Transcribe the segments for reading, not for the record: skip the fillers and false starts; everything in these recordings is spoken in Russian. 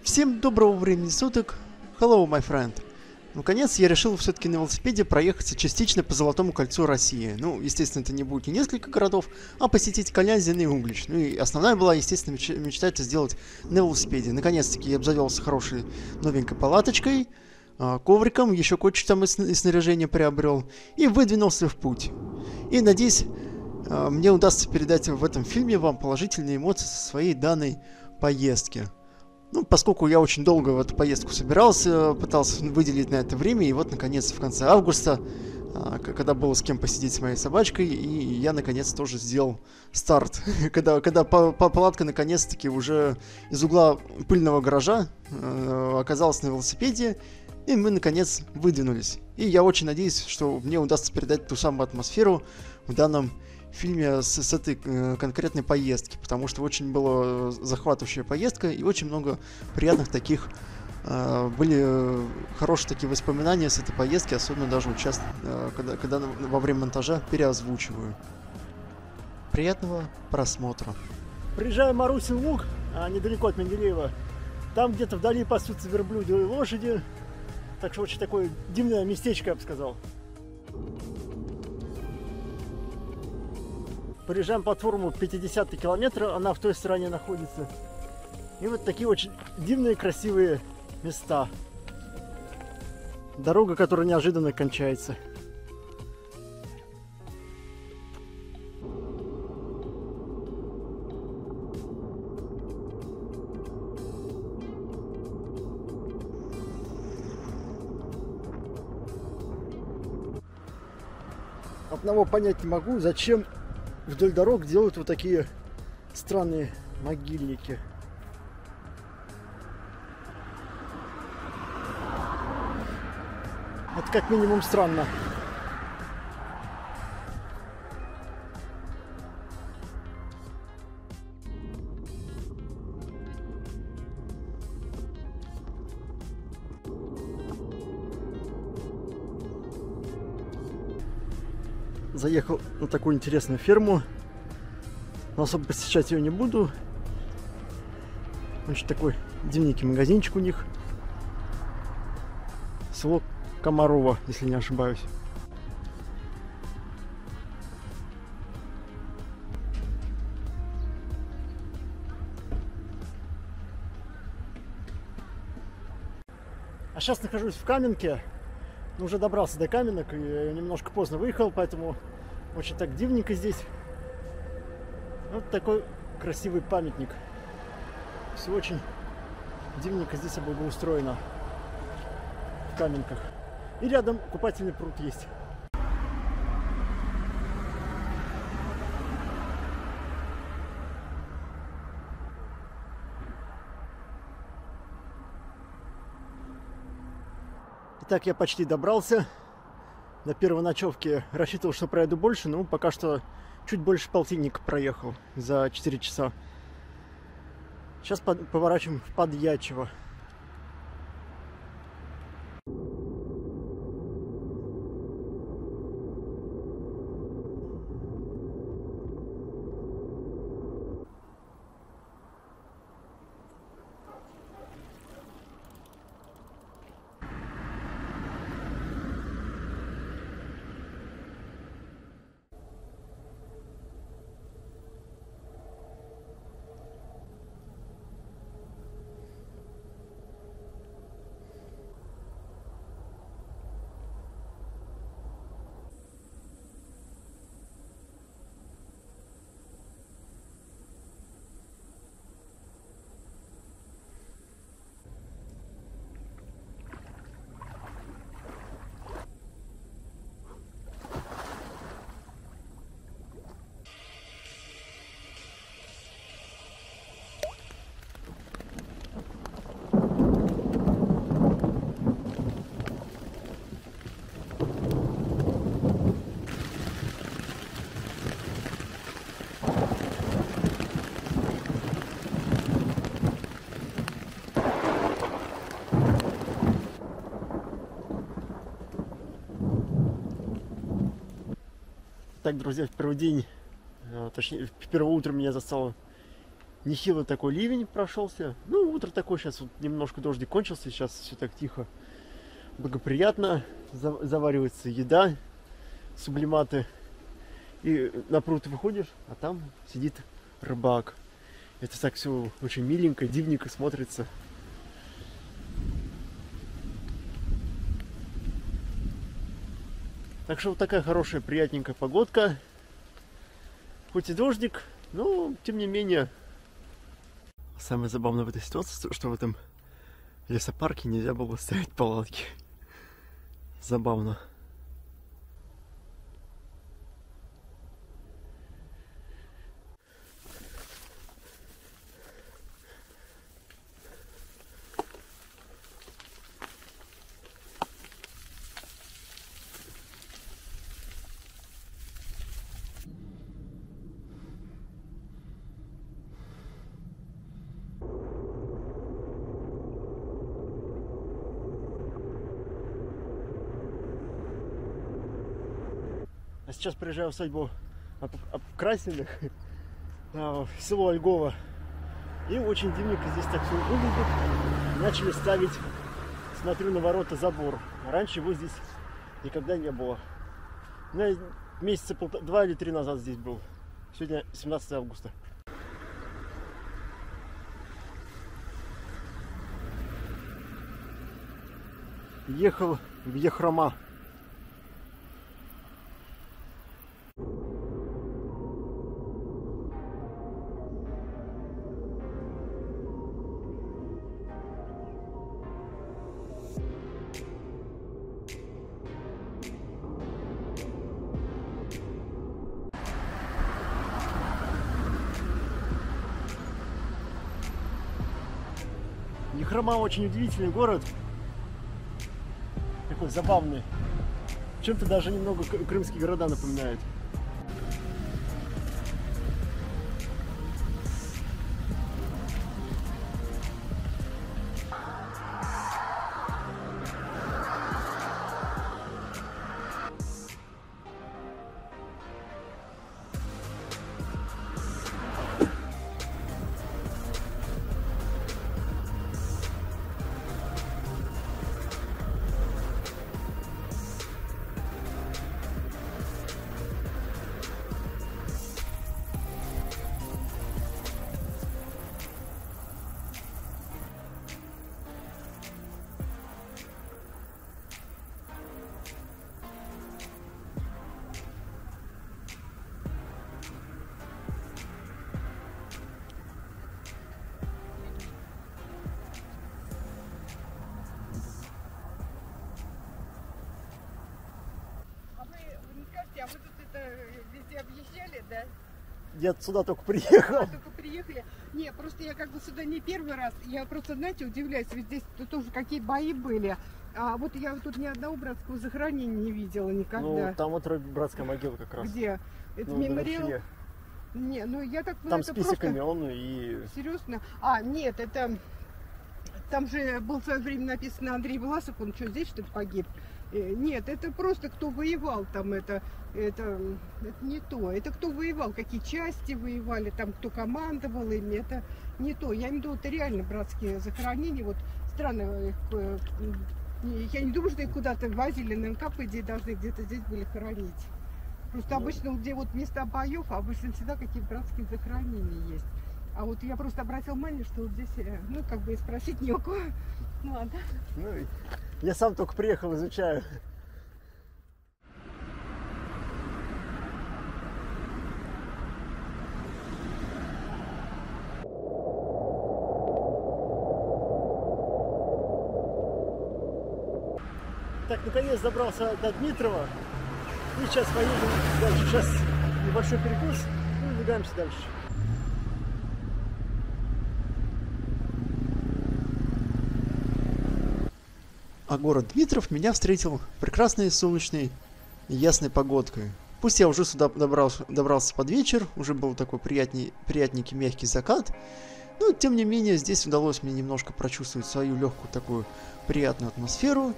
Всем доброго времени суток. Hello, my friend. Наконец, я решил все-таки на велосипеде проехаться частично по Золотому кольцу России. Ну, естественно, это не будет не несколько городов, а посетить Калязин и Углич. Ну и основная была, естественно, мечта это сделать на велосипеде. Наконец-таки я обзавелся хорошей новенькой палаточкой, ковриком, еще кое-что там из снаряжения приобрел, и выдвинулся в путь. И надеюсь, мне удастся передать в этом фильме вам положительные эмоции со своей данной поездки. Ну, поскольку я очень долго в эту поездку собирался, пытался выделить на это время, и вот, наконец, в конце августа, когда было с кем посидеть с моей собачкой, и я, наконец, тоже сделал старт. когда палатка, наконец-таки, уже из угла пыльного гаража оказалась на велосипеде, и мы, наконец, выдвинулись. И я очень надеюсь, что мне удастся передать ту самую атмосферу в данном фильме с этой конкретной поездки, потому что очень была захватывающая поездка и очень много приятных таких были хорошие такие воспоминания с этой поездки, особенно даже когда во время монтажа переозвучиваю. Приятного просмотра. Приезжаю в Марусин луг, недалеко от Менделеева. Там где-то вдали пасутся верблюды и лошади. Так что очень такое дивное местечко, я бы сказал. Проезжаем платформу 50 километра, она в той стороне находится. И вот такие очень дивные, красивые места. Дорога, которая неожиданно кончается. Одного понять не могу, зачем вдоль дорог делают вот такие странные могильники. Это как минимум странно. Заехал на такую интересную ферму, но особо посещать ее не буду. Очень такой дивненький магазинчик у них. Село Комарова, если не ошибаюсь. А сейчас нахожусь в Каменке. Уже добрался до Каменок и немножко поздно выехал, поэтому очень так дивненько здесь. Вот такой красивый памятник. Все очень дивненько здесь обустроено в Каменках. И рядом купательный пруд есть. Итак, я почти добрался. До первой ночевки рассчитывал, что проеду больше, но пока что чуть больше полтинника проехал за 4 часа. Сейчас поворачиваем в Подьячево. Так, друзья, в первый день, точнее, в первое утро меня застало нехило такой ливень прошелся. Ну, утро такое, сейчас вот немножко дождик кончился, сейчас все так тихо, благоприятно. Заваривается еда, сублиматы. И на пруд выходишь, а там сидит рыбак. Это так все очень миленько, дивненько смотрится. Так что вот такая хорошая, приятненькая погодка. Хоть и дождик, но тем не менее. Самое забавное в этой ситуации, что в этом лесопарке нельзя было ставить палатки. Забавно. А сейчас приезжаю в усадьбу Красиных, в село Ольгово. И очень дивненько здесь так все выглядит. Начали ставить, смотрю, на ворота забор. Раньше его здесь никогда не было. Я месяца 2 или 3 назад здесь был. Сегодня 17 августа. Ехал в Ехрома. Ехрома очень удивительный город. Такой забавный. Чем-то даже немного крымские города напоминает. А вы тут это везде объезжали, да? Я сюда только приехал. Только приехали. Не, просто я как бы сюда не первый раз. Я просто, знаете, удивляюсь, ведь здесь тут тоже какие бои были. А вот я тут ни одного братского захоронения не видела никогда. Ну, там вот братская могила как раз. Где? Это Ну, мемориал? Не, ну я так там это список просто... имен и... Серьезно? А, нет, это... Там же был в свое время написано Андрей Власов, он что, здесь что ли погиб? Нет, это просто кто воевал там, это не то. Это кто воевал, какие части воевали, там кто командовал ими, это не то. Я имею в виду, это реально братские захоронения. Вот странно, я не думаю, что их куда-то возили на НК, по идее, должны где-то здесь были хоронить. Просто обычно, где вот места боев, обычно всегда какие-то братские захоронения есть. А вот я просто обратил внимание, что вот здесь, ну, как бы спросить не у кого. Ну, ладно. Ну, я сам только приехал, изучаю. Так, наконец добрался до Дмитрова. И сейчас поедем дальше. Сейчас небольшой перекус. Ну, двигаемся дальше. А город Дмитров меня встретил прекрасной, солнечной и ясной погодкой. Пусть я уже сюда добрался под вечер, уже был такой приятненький мягкий закат, но тем не менее здесь удалось мне немножко прочувствовать свою легкую такую приятную атмосферу.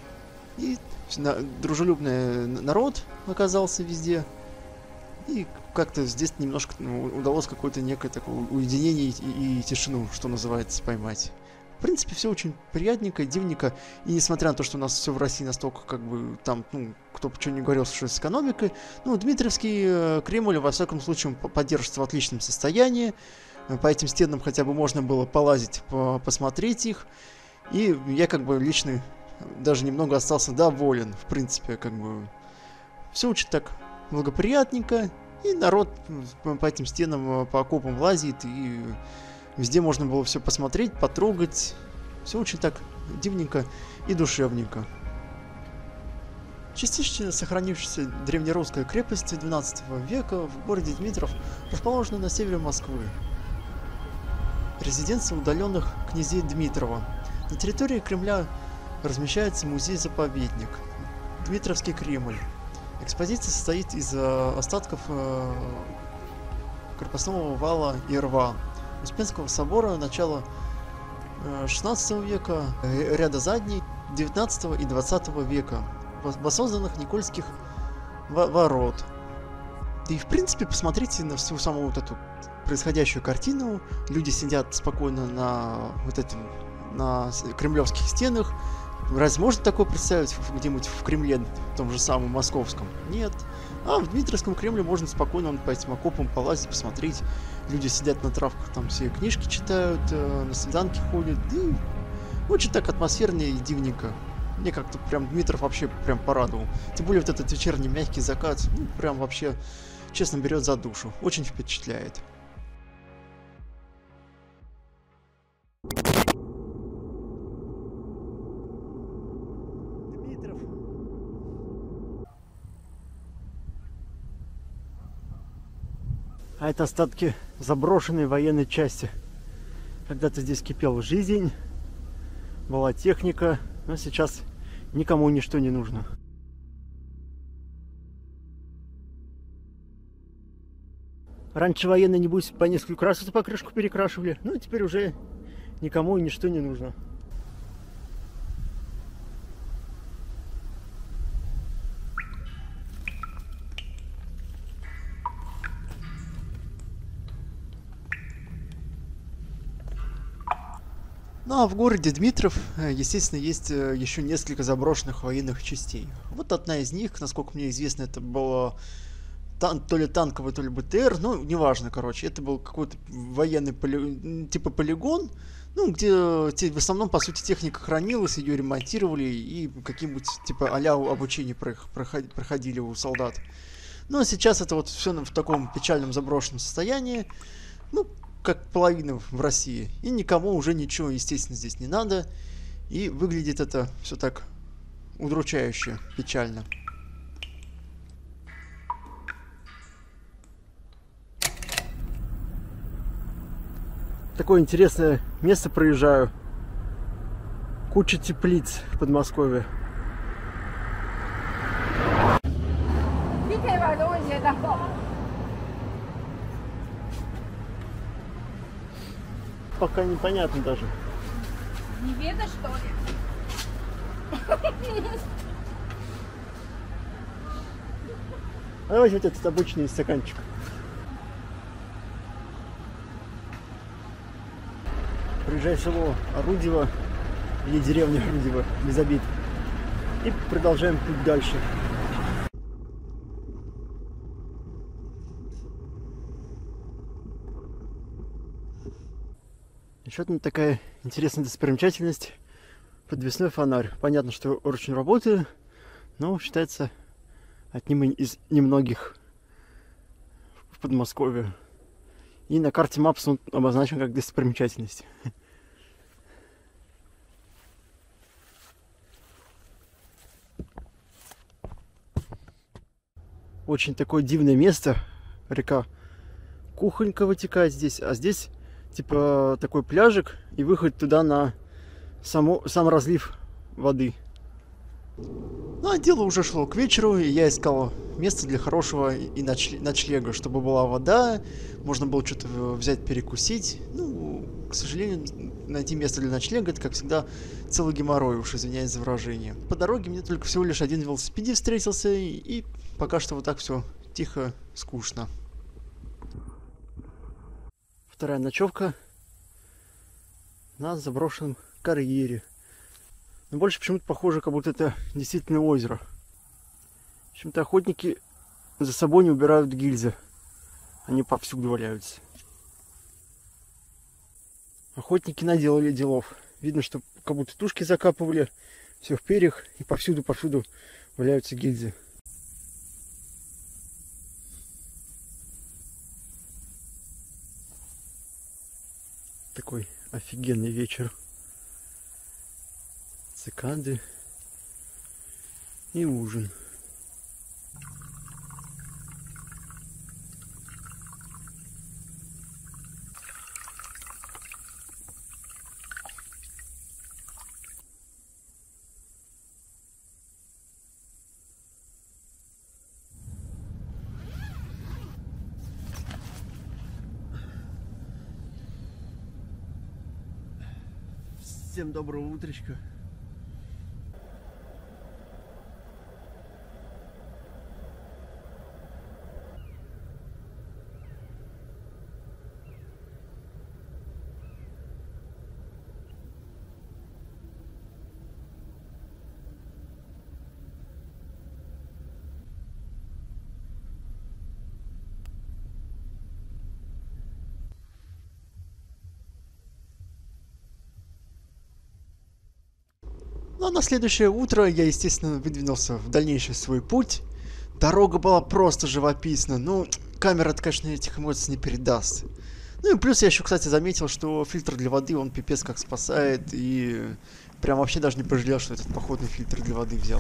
И дружелюбный народ оказался везде. И как-то здесь немножко удалось какое-то некое такое уединение и тишину, что называется, поймать. В принципе, все очень приятненько, дивненько. И несмотря на то, что у нас все в России настолько, как бы, там, ну, кто бы что ни говорил, что с экономикой, ну, Дмитровский Кремль, во всяком случае, поддерживается в отличном состоянии. По этим стенам хотя бы можно было полазить, посмотреть их. И я, как бы, лично даже немного остался доволен, в принципе, как бы. Все очень так благоприятненько. И народ по этим стенам, по окопам лазит, и везде можно было все посмотреть, потрогать. Все очень так дивненько и душевненько. Частично сохранившаяся древнерусская крепость XII века в городе Дмитров расположена на севере Москвы. Резиденция удаленных князей Дмитрова. На территории Кремля размещается музей-заповедник Дмитровский Кремль. Экспозиция состоит из остатков крепостного вала и рва Успенского собора начала XVI века, ряда задней XIX и XX века, воссозданных Никольских ворот. И, в принципе, посмотрите на всю саму вот эту происходящую картину. Люди сидят спокойно на вот этим, на кремлевских стенах. Разве можно такое представить где-нибудь в Кремле, в том же самом московском? Нет. А в Дмитровском Кремле можно спокойно по этим окопам полазить, посмотреть. Люди сидят на травках, там все книжки читают, на свиданки ходят. И очень так атмосферно и дивненько. Мне как-то прям Дмитров вообще прям порадовал. Тем более вот этот вечерний мягкий закат, ну, прям вообще, честно, берет за душу. Очень впечатляет. А это остатки заброшенной военной части. Когда-то здесь кипела жизнь, была техника, но сейчас никому ничто не нужно. Раньше военные, небось, по несколько раз эту покрышку перекрашивали, но теперь уже никому и ничто не нужно. Ну а в городе Дмитров, естественно, есть еще несколько заброшенных военных частей. Вот одна из них, насколько мне известно, это было то ли танковый, то ли БТР, ну, неважно, короче. Это был какой-то военный типа полигон, ну, где в основном, по сути, техника хранилась, ее ремонтировали и какие-нибудь типа а-ля обучение проходили у солдат. Ну, а сейчас это вот все в таком печальном заброшенном состоянии. Ну, как половина в России. И никому уже ничего, естественно, здесь не надо. И выглядит это все так удручающе, печально. Такое интересное место проезжаю. Куча теплиц в Подмосковье. Пока непонятно даже. Не видно, что ли? А давайте вот этот обычный стаканчик. Приезжай в село Орудьево, или деревня Орудьево, без обид. И продолжаем путь дальше. Еще одна такая интересная достопримечательность — подвесной фонарь. Понятно, что очень работает, но считается одним из немногих в Подмосковье. И на карте Maps он обозначен как достопримечательность. Очень такое дивное место. Река Кухонька вытекает здесь, а здесь типа такой пляжик и выход туда на сам разлив воды. Ну, а дело уже шло к вечеру, и я искал место для хорошего и ночлега, чтобы была вода, можно было что-то взять, перекусить. Ну, к сожалению, найти место для ночлега — это, как всегда, целый геморрой, уж извиняюсь за выражение. По дороге мне только всего лишь один велосипедист встретился, и пока что вот так все тихо, скучно. вторая ночевка на заброшенном карьере. Но больше почему-то похоже, как будто это действительно озеро. Почему-то охотники за собой не убирают гильзы. Они повсюду валяются. Охотники наделали делов. Видно, что как будто тушки закапывали, все в перьях, и повсюду валяются гильзы. Такой офигенный вечер. Цикады и ужин. Всем доброго утречка. Ну а на следующее утро я, естественно, выдвинулся в дальнейший свой путь. Дорога была просто живописна. Ну, камера, конечно, этих эмоций не передаст. Ну и плюс я еще, кстати, заметил, что фильтр для воды, он пипец как спасает. И прям вообще даже не пожалел, что этот походный фильтр для воды взял.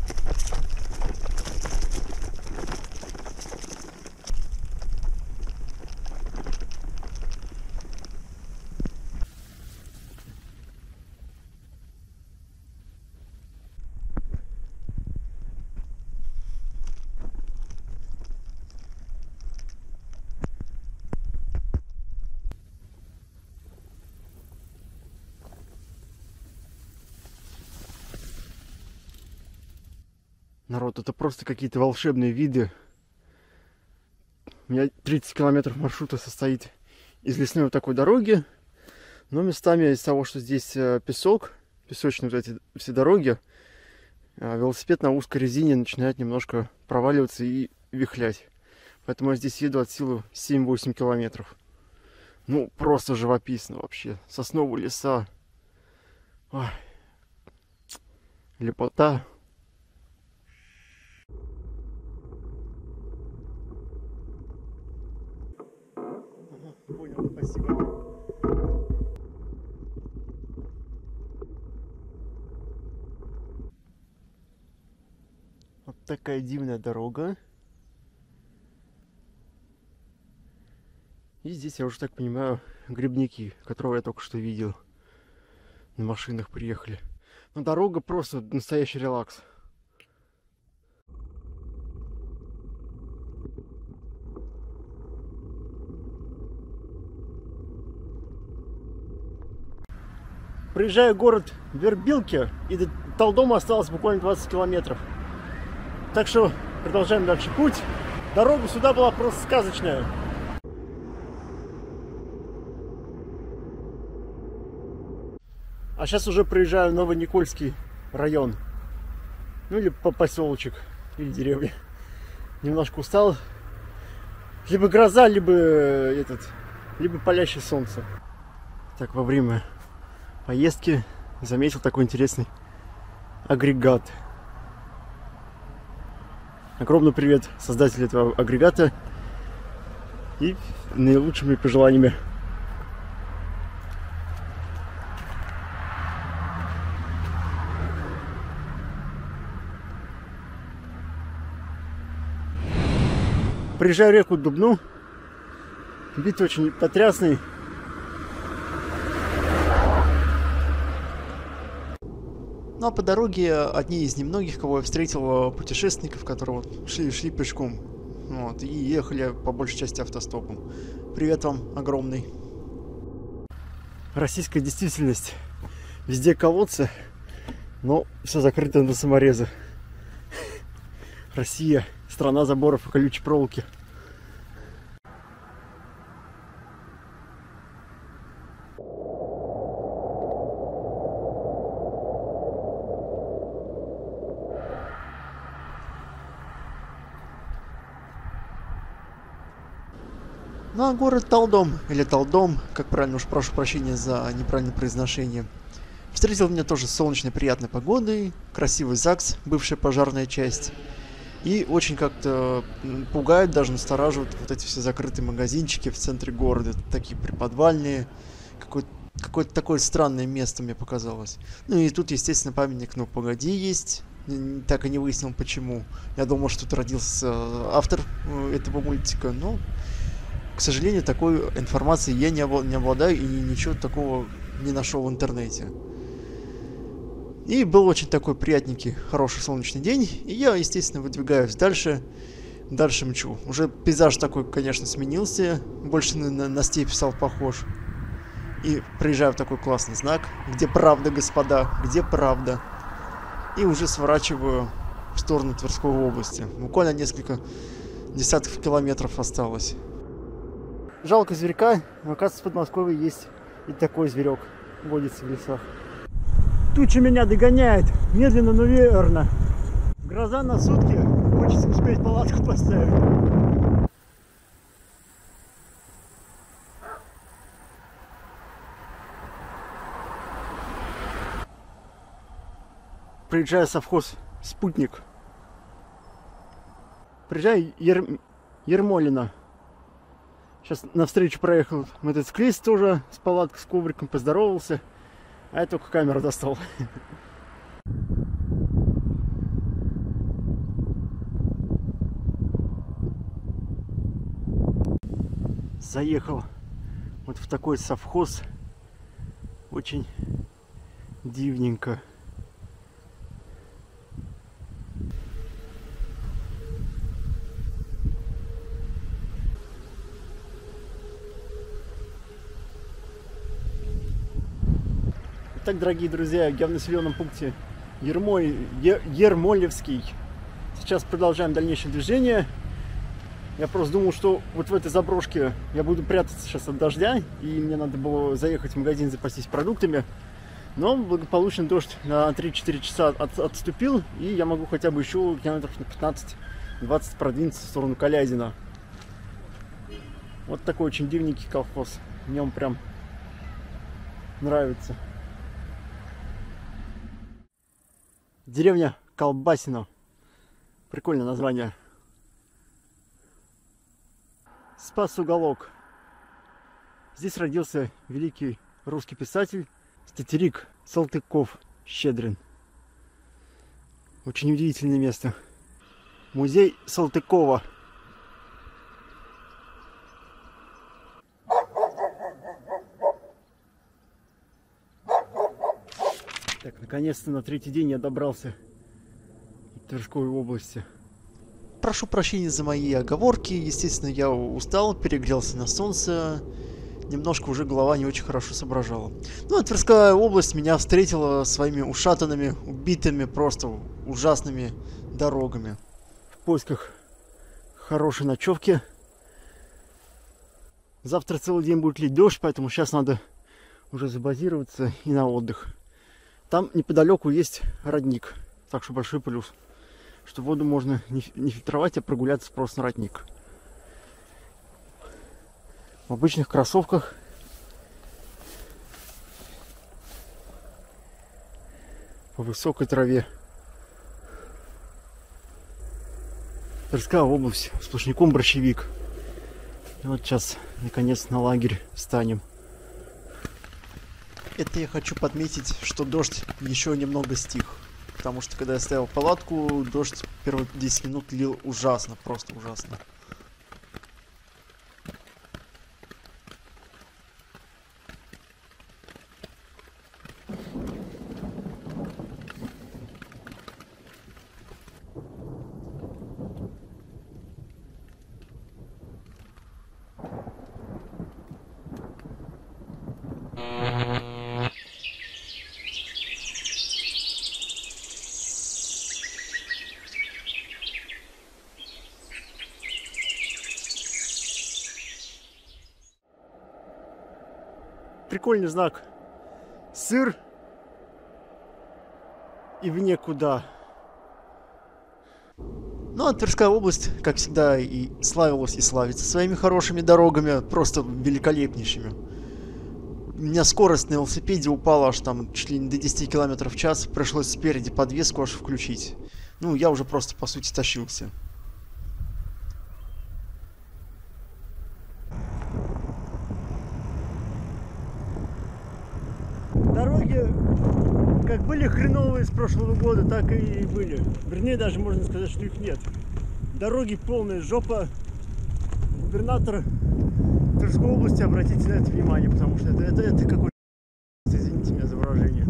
Народ, это просто какие-то волшебные виды. У меня 30 километров маршрута состоит из лесной вот такой дороги. Но местами из-за того, что здесь песок, песочные вот эти все дороги, велосипед на узкой резине начинает немножко проваливаться и вихлять. Поэтому я здесь еду от силы 7-8 километров. Ну, просто живописно вообще. Сосновые леса. Ой. Лепота. Понял, спасибо. Вот такая дивная дорога. И здесь, я уже так понимаю, грибники, которого я только что видел. На машинах приехали. Но дорога просто настоящий релакс. Проезжаю город Вербилки, и до Талдома осталось буквально 20 километров. Так что продолжаем дальше путь. Дорога сюда была просто сказочная. А сейчас уже проезжаю Новоникольский район. Ну или поселочек, или деревня. Немножко устал. Либо гроза, либо палящее солнце. Так, во время поездки заметил такой интересный агрегат. Огромный привет создателю этого агрегата и наилучшими пожеланиями. Приезжаю в реку Дубну. Вид очень потрясный. Ну а по дороге одни из немногих, кого я встретил, путешественников, которые шли пешком. Вот, и ехали по большей части автостопом. Привет вам огромный. Российская действительность. Везде колодцы, но все закрыто на саморезы. Россия — страна заборов и колючей проволоки. Ну а город Талдом, или Талдом, как правильно, уж прошу прощения за неправильное произношение, встретил меня тоже солнечной приятной погодой, красивый ЗАГС, бывшая пожарная часть. И очень как-то пугает, даже настораживают вот эти все закрытые магазинчики в центре города, такие приподвальные, какое-то такое странное место мне показалось. Ну и тут, естественно, памятник «Ну, погоди» есть. Так и не выяснил, почему. Я думал, что тут родился автор этого мультика, но, к сожалению, такой информацией я не обладаю и ничего такого не нашел в интернете. И был очень такой приятненький, хороший солнечный день, и я, естественно, выдвигаюсь дальше мчу. Уже пейзаж такой, конечно, сменился, больше на степь стал похож. И приезжаю в такой классный знак, где правда, господа, где правда. И уже сворачиваю в сторону Тверской области. Буквально несколько десятков километров осталось. Жалко зверька, но оказывается в Подмосковье есть и такой зверек, водится в лесах. Туча меня догоняет, медленно, но верно. Гроза на сутки, хочется успеть палатку поставить. Приезжаю в совхоз «Спутник». Приезжаю Ермолино. Сейчас навстречу проехал мотоциклист тоже с палаткой, с ковриком, поздоровался. А я только камеру достал. Заехал вот в такой совхоз. Очень дивненько. Итак, дорогие друзья, я в населенном пункте Ермолевский. Сейчас продолжаем дальнейшее движение. Я просто думал, что вот в этой заброшке я буду прятаться сейчас от дождя, и мне надо было заехать в магазин запастись продуктами. Но благополучно дождь на 3-4 часа отступил, и я могу хотя бы еще километров на 15-20 продвинуться в сторону Калязина. Вот такой очень дивненький колхоз. Мне он прям нравится. Деревня Колбасино. Прикольное название. Спас уголок. Здесь родился великий русский писатель Статерик Салтыков-Щедрин. Очень удивительное место. Музей Салтыкова. Так, наконец-то на третий день я добрался до Тверской области. Прошу прощения за мои оговорки. Естественно, я устал, перегрелся на солнце. Немножко уже голова не очень хорошо соображала. Ну, а Тверская область меня встретила своими ушатанными, убитыми, просто ужасными дорогами. В поисках хорошей ночевки. Завтра целый день будет лить дождь, поэтому сейчас надо уже забазироваться и на отдых. Там неподалеку есть родник, так что большой плюс, что воду можно не фильтровать, а прогуляться просто на родник. В обычных кроссовках по высокой траве. Тверская область, сплошняком борщевик. И вот сейчас наконец на лагерь встанем. Это я хочу подметить, что дождь еще немного стих. Потому что когда я ставил палатку, дождь первые 10 минут лил ужасно, просто ужасно. Прикольный знак. Сыр и в никуда. Ну, а Тверская область, как всегда, и славилась, и славится своими хорошими дорогами, просто великолепнейшими. У меня скорость на велосипеде упала аж там чуть ли не до 10 км в час. Пришлось спереди подвеску аж включить. Ну, я уже просто, по сути, тащился. Дороги как были хреновые с прошлого года, так и были. Вернее, даже можно сказать, что их нет. Дороги полная жопа. Губернатор Тверской области, обратите на это внимание, потому что это какой-то, извините меня за выражение.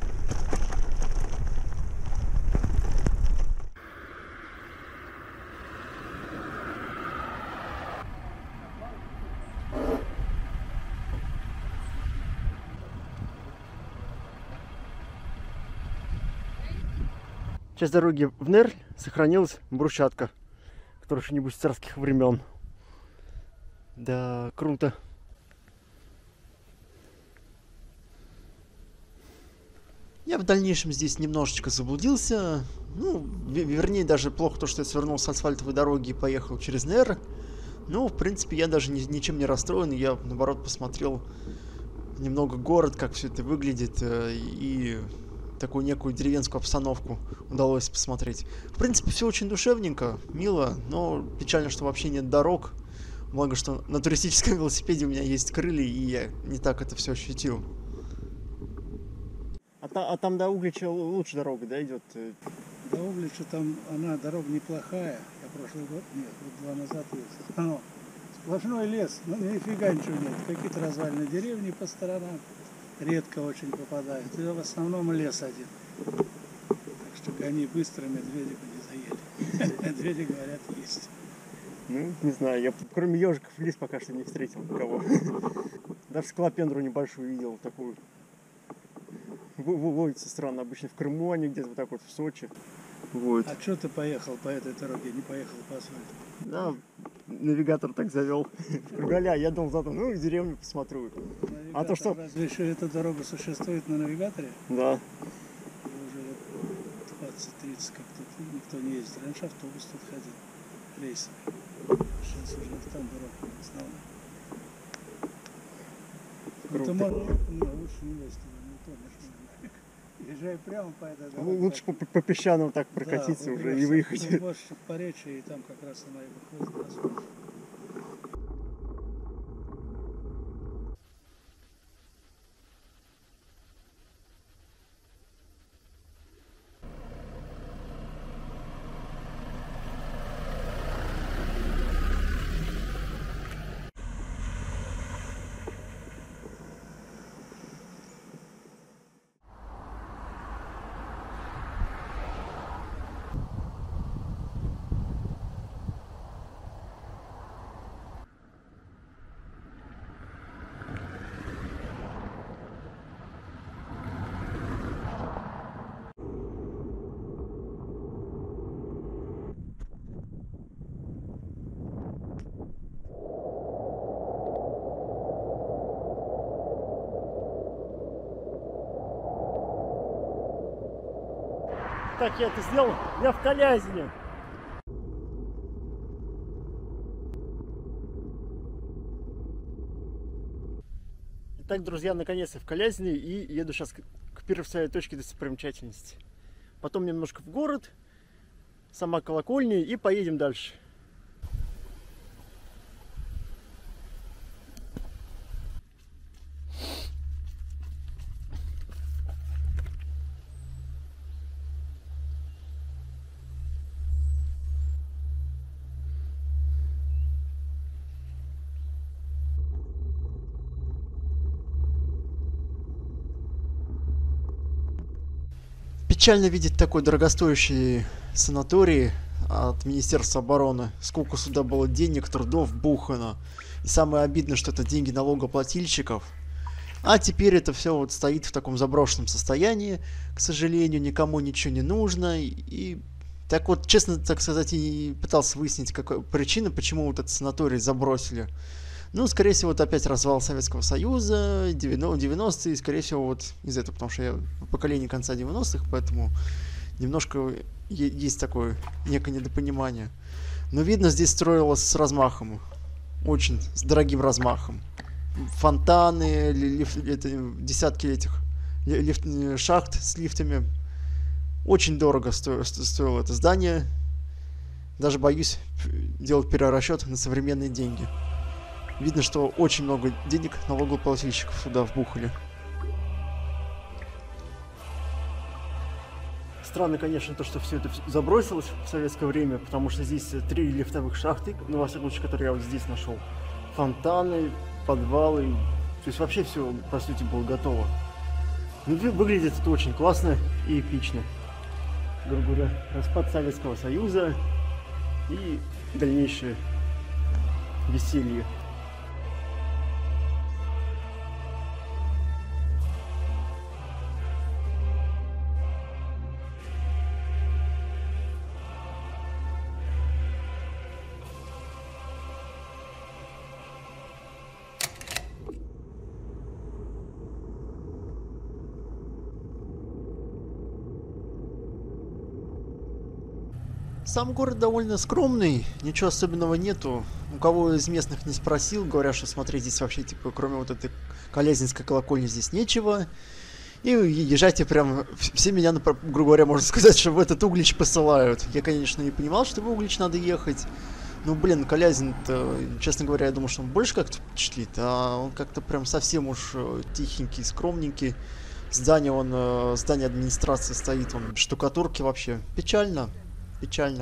Часть дороги в Нерль сохранилась брусчатка, которая еще не будет с царских времен. Да, круто. Я в дальнейшем здесь немножечко заблудился. Ну, вернее, даже плохо то, что я свернул с асфальтовой дороги и поехал через Нер. Ну, в принципе, я даже ничем не расстроен. Я, наоборот, посмотрел немного город, как все это выглядит, и такую некую деревенскую обстановку удалось посмотреть. В принципе, все очень душевненько, мило, но печально, что вообще нет дорог. Благо, что на туристическом велосипеде у меня есть крылья, и я не так это все ощутил. А там до Углича лучше дорога, да, идет? До Углича там дорога неплохая. Я прошлый год, нет, год 2 назад ездил. Но сплошной лес, ну нифига ничего нет. Какие-то развалины деревни по сторонам. Редко очень попадают. И в основном лес один. Так что гони быстро, медведя бы не заели. Медведи, говорят, есть. Ну, не знаю, я кроме ежиков в лес пока что не встретил никого. Даже скалопендру небольшую видел, такую. Водится странно, обычно в Крыму они где-то вот так вот в Сочи. Вот. А что ты поехал по этой дороге, не поехал по асфальту? Да, навигатор так завел. В Кругаля, я думал, зато, ну, и деревню посмотрю. Навигатор, А то что? разве еще эта дорога существует на навигаторе? Да. Уже лет 20-30 как тут никто не ездит. Раньше автобус тут ходил, рейсовый. Сейчас уже там дорога в основном. Ну, ты можешь, лучше не лезть, не тонешь. Езжай прямо по этой дороге. Лучше по песчаным так прокатиться, да, уже и выехать. Ну, больше по речи, и там как раз она и выходит на асфальт. Так, я это сделал. Я в Калязине. Итак, друзья, наконец-то в Калязине и еду сейчас к первой своей точке достопримечательности. Потом немножко в город, сама колокольня и поедем дальше. Печально видеть такой дорогостоящий санаторий от Министерства обороны. Сколько сюда было денег, трудов бухано. И самое обидное, что это деньги налогоплательщиков. А теперь это все вот стоит в таком заброшенном состоянии. К сожалению, никому ничего не нужно. И так вот, честно так сказать, и пытался выяснить, какая причина, почему вот этот санаторий забросили. Ну, скорее всего, это опять развал Советского Союза, 90-е, скорее всего, вот из этого, потому что я поколение конца 90-х, поэтому немножко есть такое некое недопонимание. Но видно, здесь строилось с размахом. Очень с дорогим размахом. Фонтаны, десятки этих шахт с лифтами. Очень дорого стоило это здание. Даже боюсь делать перерасчет на современные деньги. Видно, что очень много денег налогоплательщиков сюда вбухали. Странно, конечно, то, что все это забросилось в советское время, потому что здесь 3 лифтовых шахты, ну, во всяком случае, которые я вот здесь нашел. Фонтаны, подвалы, то есть вообще все, по сути, было готово. Ну, выглядит это очень классно и эпично. Грубо говоря, распад Советского Союза и дальнейшее веселье. Сам город довольно скромный, ничего особенного нету. У кого из местных не спросил, говорят, что смотреть здесь вообще, типа, кроме вот этой Колязинской колокольни здесь нечего. И езжайте прям, все меня, грубо говоря, можно сказать, что в этот Углич посылают. Я, конечно, не понимал, что в Углич надо ехать. Ну, блин, Колязин-то, честно говоря, я думал, что он больше как-то впечатлит, а он как-то прям совсем уж тихенький, скромненький. Здание администрации стоит, он без штукатурки вообще. Печально. Печально.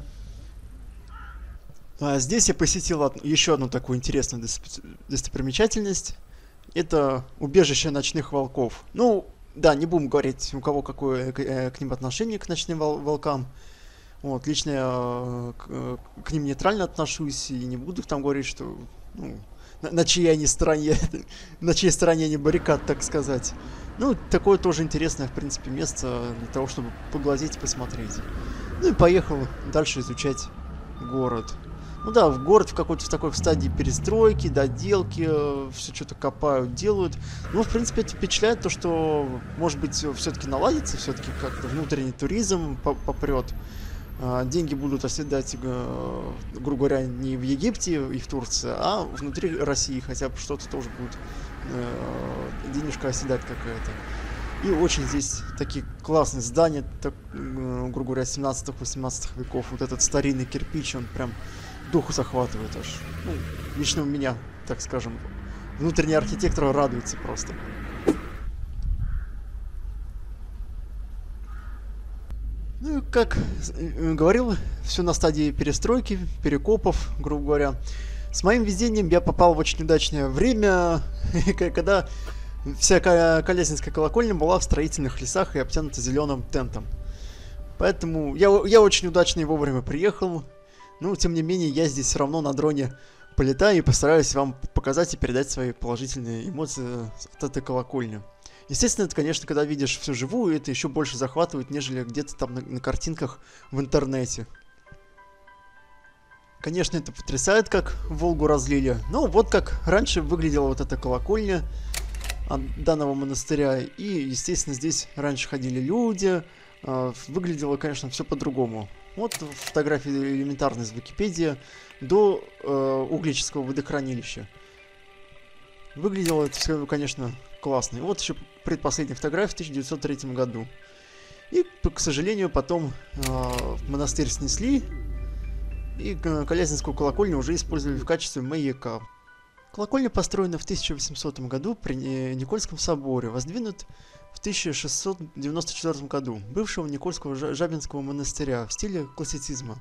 А здесь я посетил еще одну такую интересную достопримечательность. Это убежище ночных волков. Ну, да, не будем говорить, у кого какое к ним отношение, к ночным волкам. Вот, лично я к ним нейтрально отношусь и не буду там говорить, что на чьей они стороне, на чьей стороне они баррикад, так сказать. Ну, такое тоже интересное, в принципе, место для того, чтобы поглазеть и посмотреть. Ну и поехал дальше изучать город. Ну да, в город в какой-то в такой стадии перестройки, доделки, все что-то копают, делают. Ну, в принципе, это впечатляет то, что, может быть, все-таки наладится, все-таки как-то внутренний туризм попрет. Деньги будут оседать, грубо говоря, не в Египте и в Турции, а внутри России хотя бы что-то тоже будет, денежка оседать какая-то. И очень здесь такие классные здания, грубо говоря, 17-18 веков. Вот этот старинный кирпич, он прям духу захватывает аж. Ну, лично у меня, так скажем, внутренний архитектор радуется просто. Ну и как говорил, все на стадии перестройки, перекопов, грубо говоря. С моим везением я попал в очень удачное время, когда вся Колязинская колокольня была в строительных лесах и обтянута зеленым тентом. Поэтому я очень удачно и вовремя приехал. Но, тем не менее, я здесь все равно на дроне полетаю и постараюсь вам показать и передать свои положительные эмоции от этой колокольни. Естественно, это, конечно, когда видишь все живую, это еще больше захватывает, нежели где-то там на картинках в интернете. Конечно, это потрясает, как Волгу разлили. Но вот как раньше выглядела вот эта колокольня от данного монастыря. И, естественно, здесь раньше ходили люди. Выглядело, конечно, все по-другому. Вот фотографии элементарные из Википедии до Угличского водохранилища. Выглядело это все, конечно, классно. И вот еще предпоследняя фотография в 1903 году. И, к сожалению, потом монастырь снесли. И Колязинскую колокольню уже использовали в качестве маяка. Колокольня построена в 1800 году при Никольском соборе, воздвинут в 1694 году, бывшего Никольского Жабинского монастыря в стиле классицизма.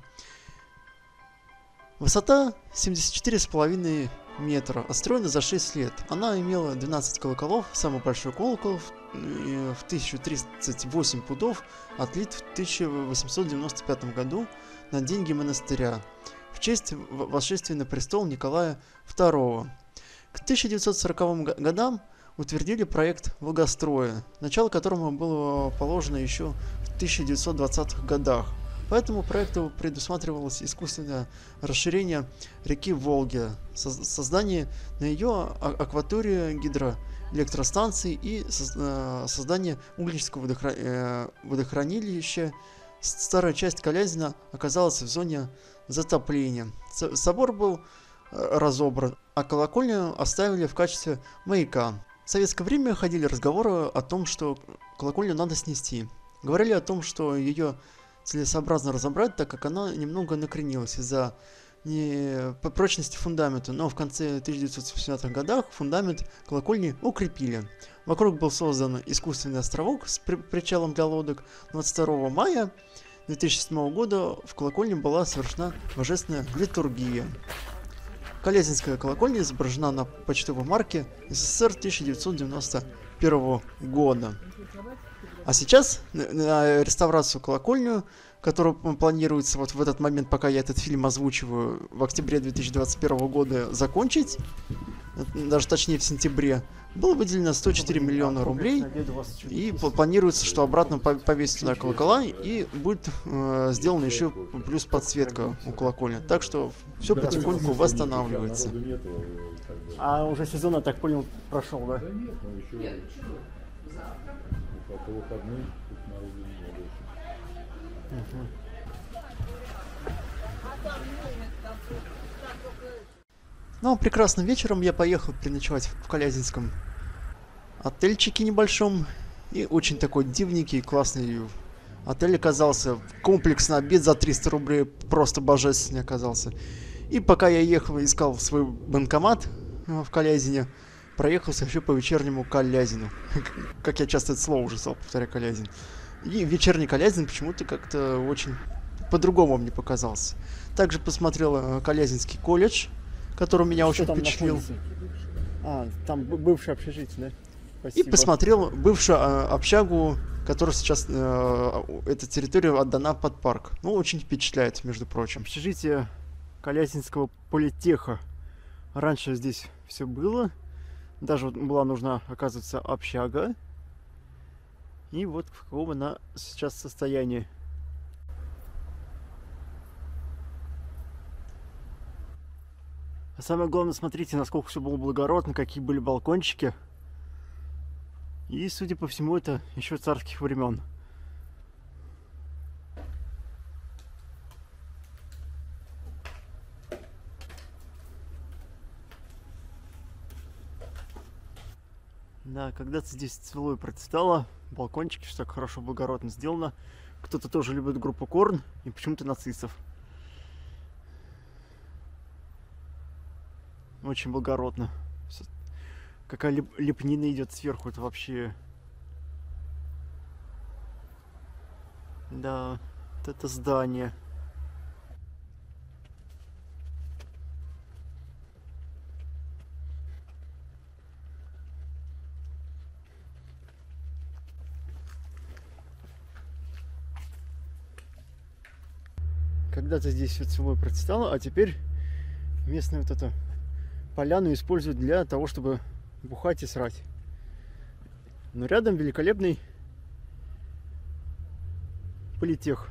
Высота 74,5 метра, отстроена за 6 лет. Она имела 12 колоколов, самый большой колокол в 1038 пудов, отлит в 1895 году на деньги монастыря в честь восшествия на престол Николая II. К 1940 годам утвердили проект Волгостроя, начало которому было положено еще в 1920-х годах. По этому проекту предусматривалось искусственное расширение реки Волги, создание на ее акватории электростанций и создание Угличского водохранилища. Старая часть Калязина оказалась в зоне затопления. Собор был разобран, а колокольню оставили в качестве маяка. В советское время ходили разговоры о том, что колокольню надо снести. Говорили о том, что ее целесообразно разобрать, так как она немного накренилась из-за прочности фундамента, но в конце 1970-х годах фундамент колокольни укрепили. Вокруг был создан искусственный островок с причалом для лодок. 22 мая 2007 года в колокольне была совершена божественная литургия. Калязинская колокольня изображена на почтовой марке СССР 1991 года. А сейчас на реставрацию колокольню, которая планируется вот в этот момент, пока я этот фильм озвучиваю, в октябре 2021 года закончить, даже точнее в сентябре, было выделено 104 миллиона рублей, и планируется, что обратно повесить туда колокола, и будет сделана еще плюс подсветка у колокольни. Так что все потихоньку восстанавливается. А уже сезон, я так понял, прошел, да? Да нет, ну еще по выходным тут народу немного очень. Ну а прекрасным вечером я поехал переночевать в Калязинском отельчике небольшом. И очень такой дивненький, классный отель оказался. Комплексный обед за 300 рублей, просто божественный оказался. И пока я ехал и искал свой банкомат в Калязине, проехался еще по вечернему Калязину. Как я часто это слово уже стал повторять, Калязин. И вечерний Калязин почему-то как-то очень по-другому мне показался. Также посмотрел Калязинский колледж, который меня очень впечатлил. Там бывшее общежитие, да? Спасибо. И посмотрел бывшую общагу, которая сейчас, эта территория отдана под парк. Ну, очень впечатляет, между прочим. Общежитие Калязинского политеха. Раньше здесь все было. Даже вот была нужна, оказывается, общага. И вот в каком она сейчас состоянии. А самое главное, смотрите, насколько все было благородно, какие были балкончики. И, судя по всему, это еще царских времен. Да, когда-то здесь цвело и процветало. Балкончики, что так хорошо, благородно сделано. Кто-то тоже любит группу Корн и почему-то нацистов. Очень благородно. Какая лепнина идет сверху, это вообще... Да, вот это здание. Когда-то здесь все целое процветало, а теперь местную вот эту поляну используют для того, чтобы бухать и срать. Но рядом великолепный политех.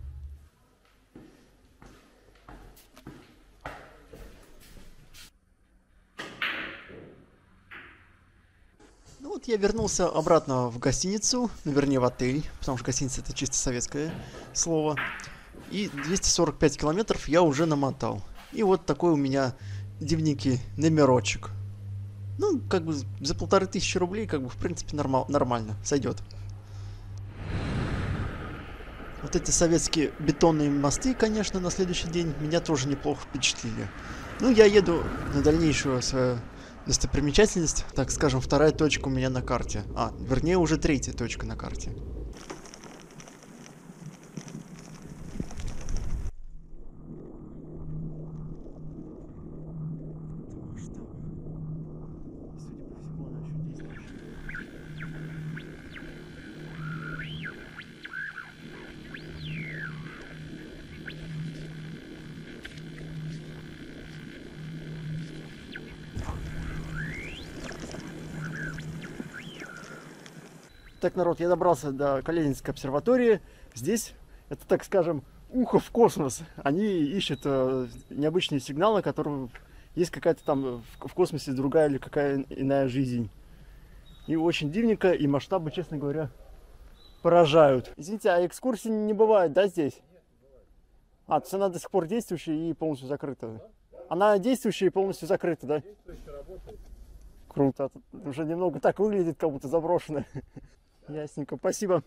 Ну вот я вернулся обратно в гостиницу, ну, вернее в отель, потому что гостиница это чисто советское слово. И 245 километров я уже намотал. И вот такой у меня дивненький номерочек. Ну, как бы за 1500 рублей, как бы, в принципе, нормально, сойдет. Вот эти советские бетонные мосты, конечно, на следующий день меня тоже неплохо впечатлили. Ну, я еду на дальнейшую свою достопримечательность, так скажем, вторая точка у меня на карте. Вернее, уже третья точка на карте. Так, народ, я добрался до Калязинской обсерватории. Здесь, это, так скажем, ухо в космос. Они ищут необычные сигналы, которые есть какая-то там в космосе другая или какая иная жизнь. И очень дивненько, и масштабы, честно говоря, поражают. Извините, а экскурсий не бывает, да, здесь? А, то есть она до сих пор действующая и полностью закрыта? Она действующая и полностью закрыта, да? Круто. А тут уже немного так выглядит, как будто заброшенная. Ясненько, спасибо.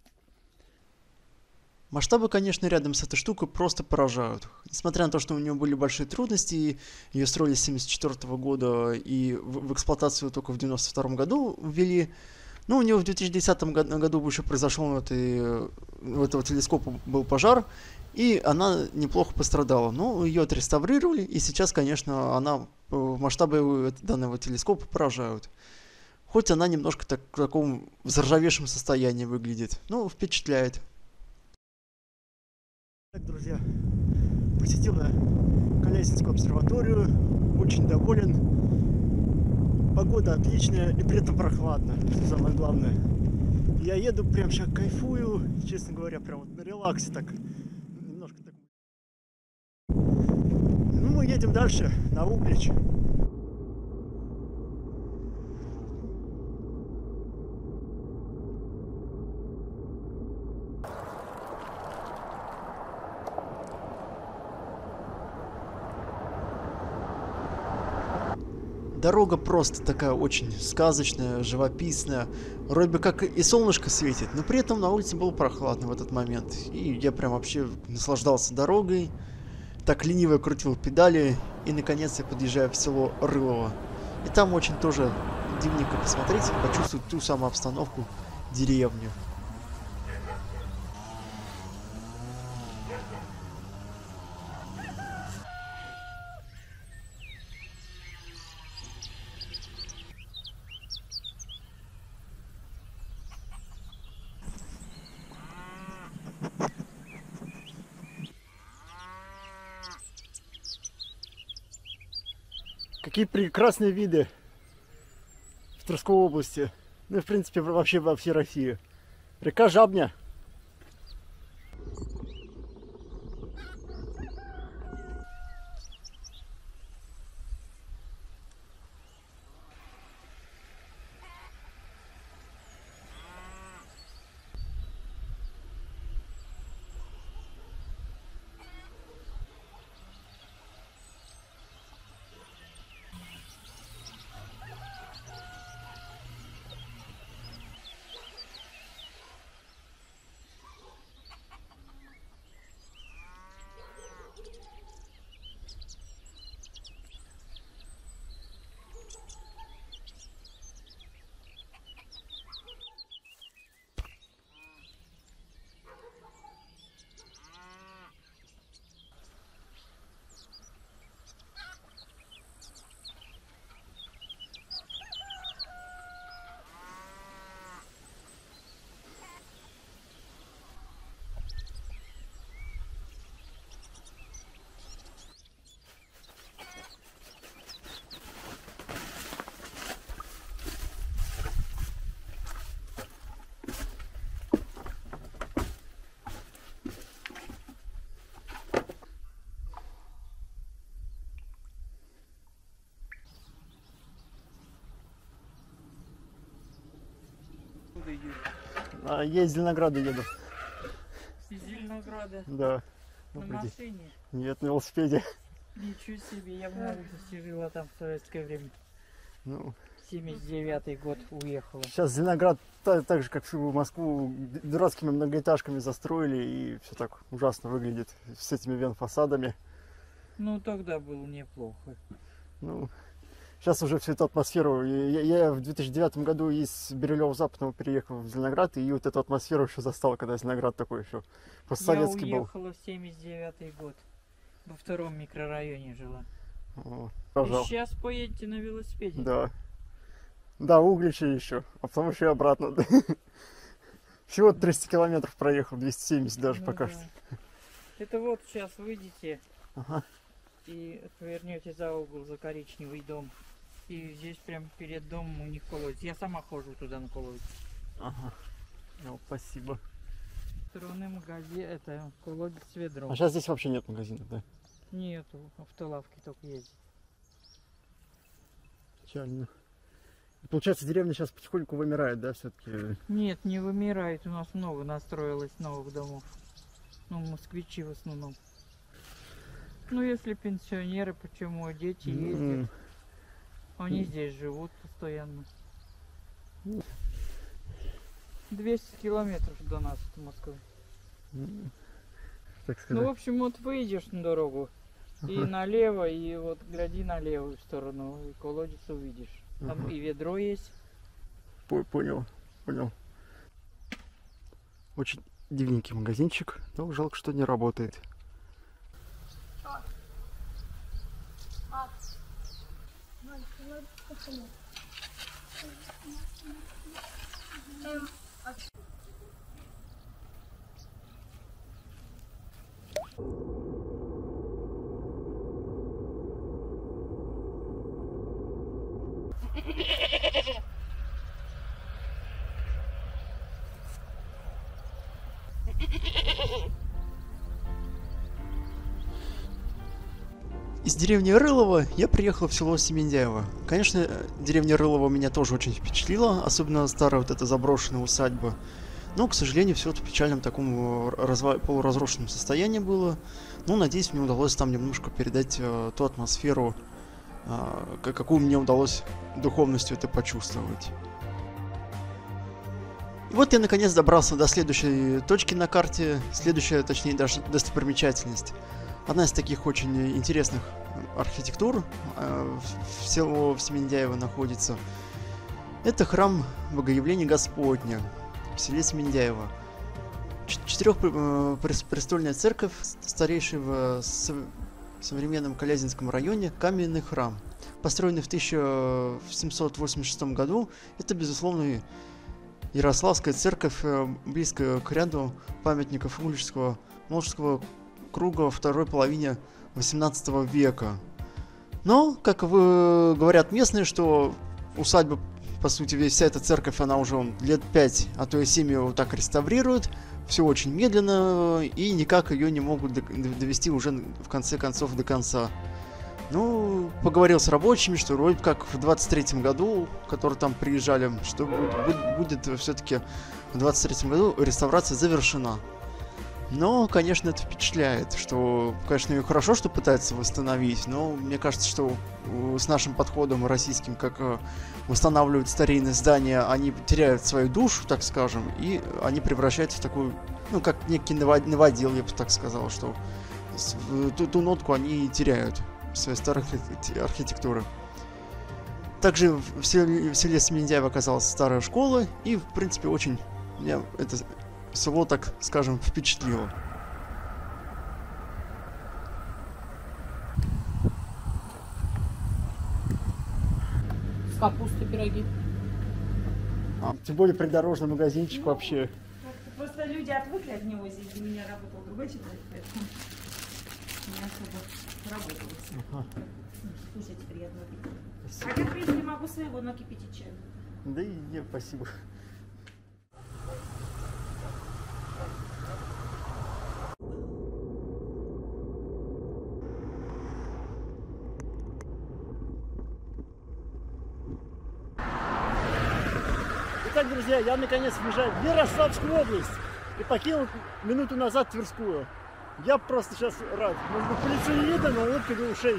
Масштабы, конечно, рядом с этой штукой просто поражают. Несмотря на то, что у нее были большие трудности, ее строили с 1974 года и в эксплуатацию только в 1992 году ввели. Но у нее в 2010 году еще произошел у этого телескопа был пожар, и она неплохо пострадала. Но ее отреставрировали, и сейчас, конечно, масштабы данного телескопа поражают. Хоть она немножко в таком заржавевшем состоянии выглядит, но впечатляет. Так, друзья, посетил я Калязинскую обсерваторию, очень доволен. Погода отличная и при этом прохладно, что самое главное. Я еду, прям сейчас кайфую, честно говоря, прям вот на релаксе так, немножко так. Ну, мы едем дальше, на Углич. Дорога просто такая очень сказочная, живописная. Вроде бы как и солнышко светит, но при этом на улице было прохладно в этот момент. И я прям вообще наслаждался дорогой. Так лениво крутил педали. И наконец я подъезжаю в село Рылово. И там очень тоже дивненько посмотреть, почувствовать ту самую обстановку деревни. Какие прекрасные виды в Тверской области. Ну и в принципе вообще во всей России. Река Жабня. Я из Зеленограда еду. Из Зеленограда? Да. На машине? Нет, на велосипеде. Ничего себе, я в Новости жила там в советское время. Ну, 79-й год уехала. сейчас Зеленоград так же, как всю Москву, дурацкими многоэтажками застроили, и все так ужасно выглядит с этими венфасадами. Ну, тогда было неплохо. Ну, сейчас уже всю эту атмосферу. Я в 2009 году из Бирюлево-Западного переехал в Зеленоград, и вот эту атмосферу еще застал, когда Зеленоград такой еще постсоветский был. Я уехала в 79-й год. Во втором микрорайоне жила. О, И пожалуйста. сейчас поедете на велосипеде? Да. Да, Углича еще, а потом еще и обратно. Всего 300 километров проехал, 270 даже Ну пока да. что. Это вот сейчас выйдете Ага. и повернете за угол, за коричневый дом. И здесь прям перед домом у них колодец. Я сама хожу туда на колодец. Ага. Ну, спасибо. Стороны магазин, это колодец с ведром. А сейчас здесь вообще нет магазина, да? Нету, автолавки только ездят. Печально. Получается, деревня сейчас потихоньку вымирает, да, все-таки? Нет, не вымирает. У нас много настроилось новых домов. Ну, москвичи в основном. Ну, если пенсионеры, почему? Дети ездят. Они здесь живут постоянно. 200 километров до нас, от Москвы. Так сказать. Ну, в общем, вот выйдешь на дорогу и налево, и вот гляди на левую сторону, и колодец увидишь. Там и ведро есть. Понял. Очень дивненький магазинчик, но жалко, что не работает. Из деревни Рылово я приехал в село Семендяево. Конечно, деревня Рылово меня тоже очень впечатлила, особенно старая вот эта заброшенная усадьба. Но, к сожалению, все это в печальном таком полуразрушенном состоянии было. Ну, надеюсь, мне удалось там немножко передать ту атмосферу, какую мне удалось духовностью это почувствовать. И вот я наконец добрался до следующей точки на карте, следующая, точнее, даже достопримечательность. Одна из таких очень интересных архитектур в Семендяево находится. Это храм Богоявления Господня в селе Семендяево. Четырехпрестольная церковь, старейшая в современном Калязинском районе, каменный храм. Построенный в 1786 году, это, безусловно, Ярославская церковь, близкая к ряду памятников Угличского Волжского круга во второй половине 18 века. Но, как говорят местные, что усадьба, по сути, вся эта церковь, она уже лет 5, а то и 7 его так реставрируют. Все очень медленно, и никак ее не могут довести уже в конце концов до конца. Ну, поговорил с рабочими, что вроде как в 23-м году, которые там приезжали, что будет все-таки в 23-м году реставрация завершена. Но, конечно, это впечатляет, что, конечно, ее хорошо, что пытаются восстановить, но мне кажется, что с нашим подходом российским, как восстанавливают старинные здания, они теряют свою душу, так скажем, и они превращаются в такую, ну, как некий новодел, я бы так сказал, что ту нотку они теряют своей старой архитектуры. Также в селе Семендяево оказалась старая школа, и, в принципе, очень меня это село, так скажем, впечатлило. С капустой пироги. Тем более придорожный магазинчик вообще. Просто люди отвыкли от него, здесь для меня работал другой человек, поэтому не особо работалось. Слушайте, приятного аппетита. А я, в принципе, могу своего накипятить чай. Да и нет, спасибо. Итак, друзья, я наконец въезжаю в Ярославскую область и покинул минуту назад Тверскую. Я просто сейчас рад. Может быть, по лицу не видно, но улыбка до ушей.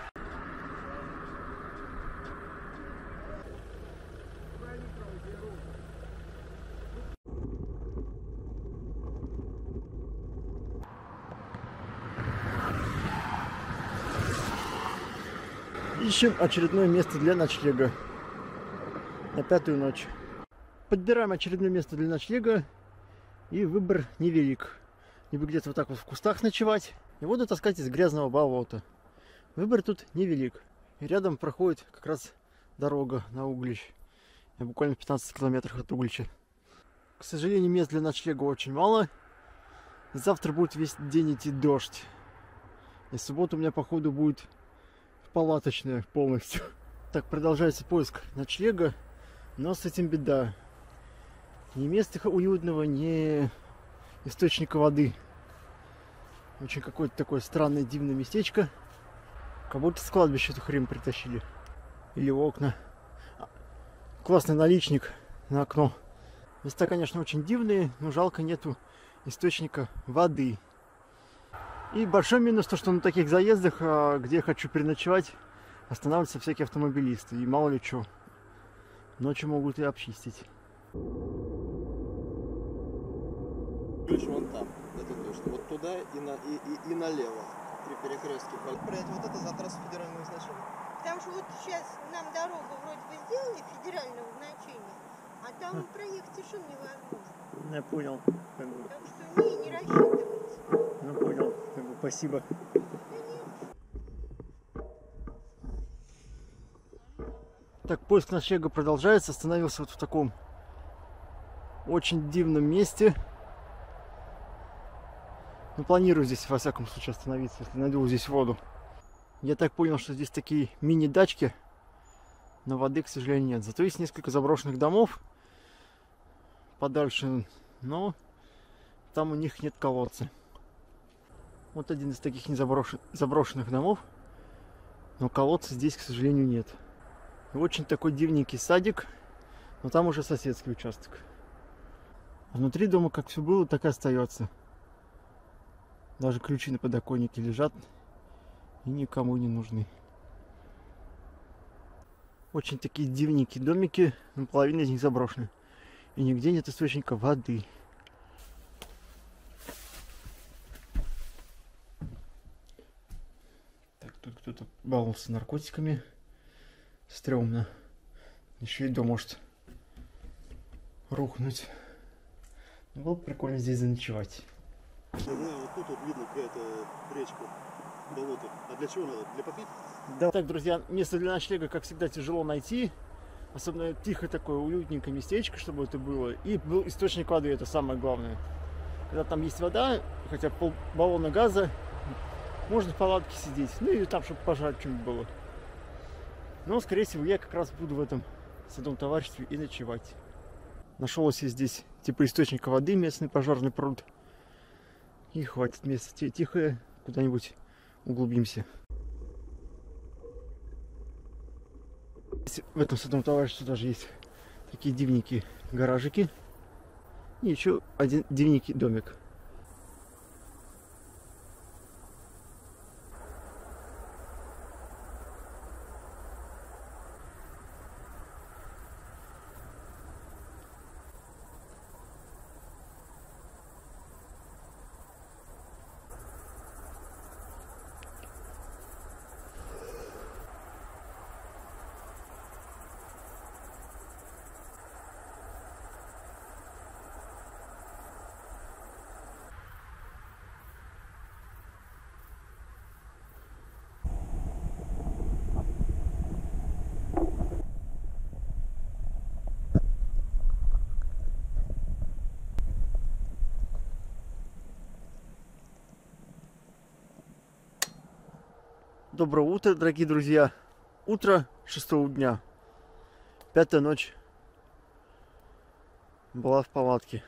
Ищем очередное место для ночлега на 5-ю ночь. Подбираем очередное место для ночлега, и выбор невелик. Либо где-то вот так вот в кустах ночевать, и воду таскать из грязного болота. Выбор тут невелик. И рядом проходит как раз дорога на Углич. Я буквально в 15 километрах от Углича. К сожалению, мест для ночлега очень мало. Завтра будет весь день идти дождь. И в субботу у меня, походу, будет палаточная полностью. Так, продолжается поиск ночлега, но с этим беда. Ни места уютного, ни источника воды. Очень какое-то такое странное, дивное местечко. Как будто с кладбища эту хрень притащили. Или окна. классный наличник на окно. Места, конечно, очень дивные, но жалко нету источника воды. И большой минус то, что на таких заездах, где я хочу переночевать, останавливаются всякие автомобилисты. И мало ли что, ночью могут и обчистить. Ключ вон там, это точно. Вот туда и налево. 3 перекрестки. Вот это за трассу федерального значения. Потому что вот сейчас нам дорогу вроде бы сделали федерального значения, а там проехать совершенно невозможно. Я понял. Так что не рассчитывайте. Ну понял. Спасибо. Так, поиск ночлега продолжается. Остановился вот в таком очень дивном месте. Ну, планирую здесь, во всяком случае, остановиться, если найду здесь воду. Я так понял, что здесь такие мини-дачки, но воды, к сожалению, нет. Зато есть несколько заброшенных домов подальше, но там у них нет колодца. Вот один из таких заброшенных домов, но колодца здесь, к сожалению, нет. И очень такой дивненький садик, но там уже соседский участок. А внутри дома как все было, так и остается. Даже ключи на подоконнике лежат и никому не нужны. Очень такие дивненькие домики, но половина из них заброшены. И нигде нет источника воды. Так, тут кто-то баловался наркотиками. Стрёмно. Еще и дом может рухнуть. Было бы прикольно здесь заночевать. Вот тут вот видно какая-то речка, болото. А для чего надо? Для попить? Да. Так, друзья, место для ночлега, как всегда, тяжело найти. Особенно тихое такое уютненькое местечко, чтобы это было. И был источник воды, это самое главное. Когда там есть вода, хотя бы баллона газа, можно в палатке сидеть. Ну и там, чтобы пожрать что-нибудь было. Но, скорее всего, я как раз буду в этом садовом товариществе и ночевать. Нашелся здесь типа источника воды, местный пожарный пруд. И хватит места тихое, куда-нибудь углубимся. В этом садовом товариществе даже есть такие дивненькие гаражики. И еще один дивненький домик. Доброе утро, дорогие друзья. Утро 6-го дня. 5-я ночь была в палатке.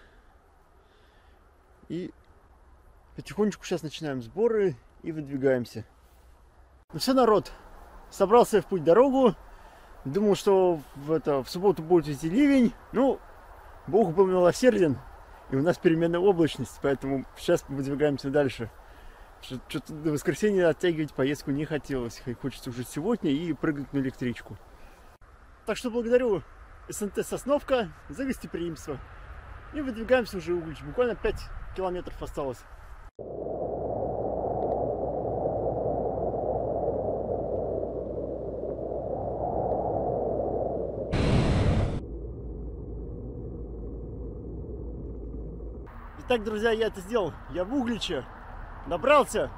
И потихонечку сейчас начинаем сборы и выдвигаемся. Ну все, народ, собрался я в путь-дорогу. Думал, что в субботу будет идти ливень. Ну, Бог был милосерден. И у нас переменная облачность, поэтому сейчас выдвигаемся дальше. Что-то до воскресенья оттягивать поездку не хотелось. Хочется уже сегодня и прыгнуть на электричку. Так что благодарю СНТ Сосновка за гостеприимство. И выдвигаемся уже в Углич. Буквально 5 километров осталось. Итак, друзья, я это сделал. Я в Угличе. Добрался!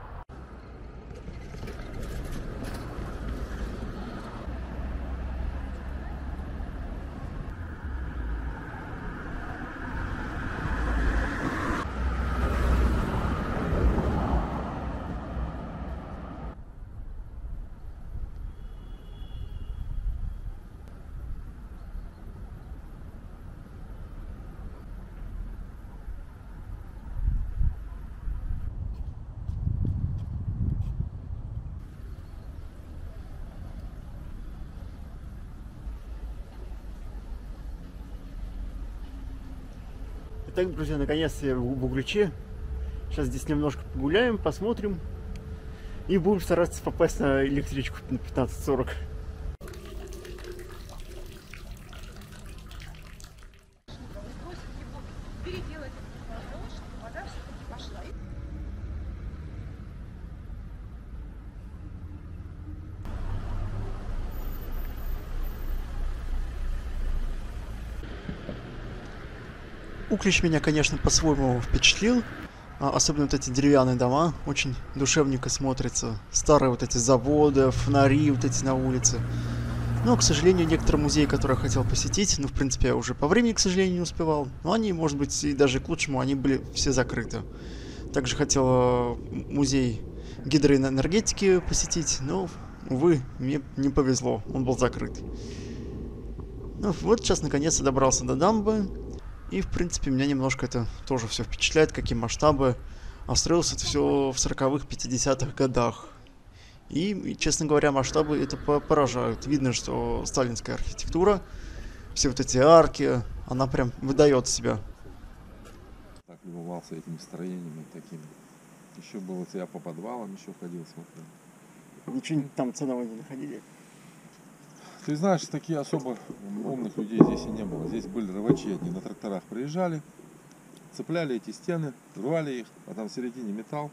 Итак, друзья, наконец-то я в Угличе. Сейчас здесь немножко погуляем, посмотрим. И будем стараться попасть на электричку на 15:40. Углич меня, конечно, по-своему впечатлил. Особенно вот эти деревянные дома, очень душевненько смотрятся. Старые вот эти заводы, фонари вот эти на улице. Но, к сожалению, некоторые музеи, которые я хотел посетить, ну, в принципе, я уже по времени, к сожалению, не успевал. Но они, может быть, и даже к лучшему, они были все закрыты. Также хотел музей гидроэнергетики посетить, но, увы, мне не повезло, он был закрыт. Ну, вот сейчас, наконец-то, добрался до дамбы. И, в принципе, меня немножко это тоже все впечатляет, какие масштабы. А строилось это все в 40-х, 50-х годах. И, честно говоря, масштабы это поражают. Видно, что сталинская архитектура, все вот эти арки, она прям выдает себя. Так любовался этими строениями такими. Еще было, я по подвалам еще ходил, смотрел. Ничего там ценного не находили? Ты знаешь, такие особо умных людей здесь и не было. Здесь были рыбачи, они на тракторах приезжали, цепляли эти стены, рвали их, а там в середине металл.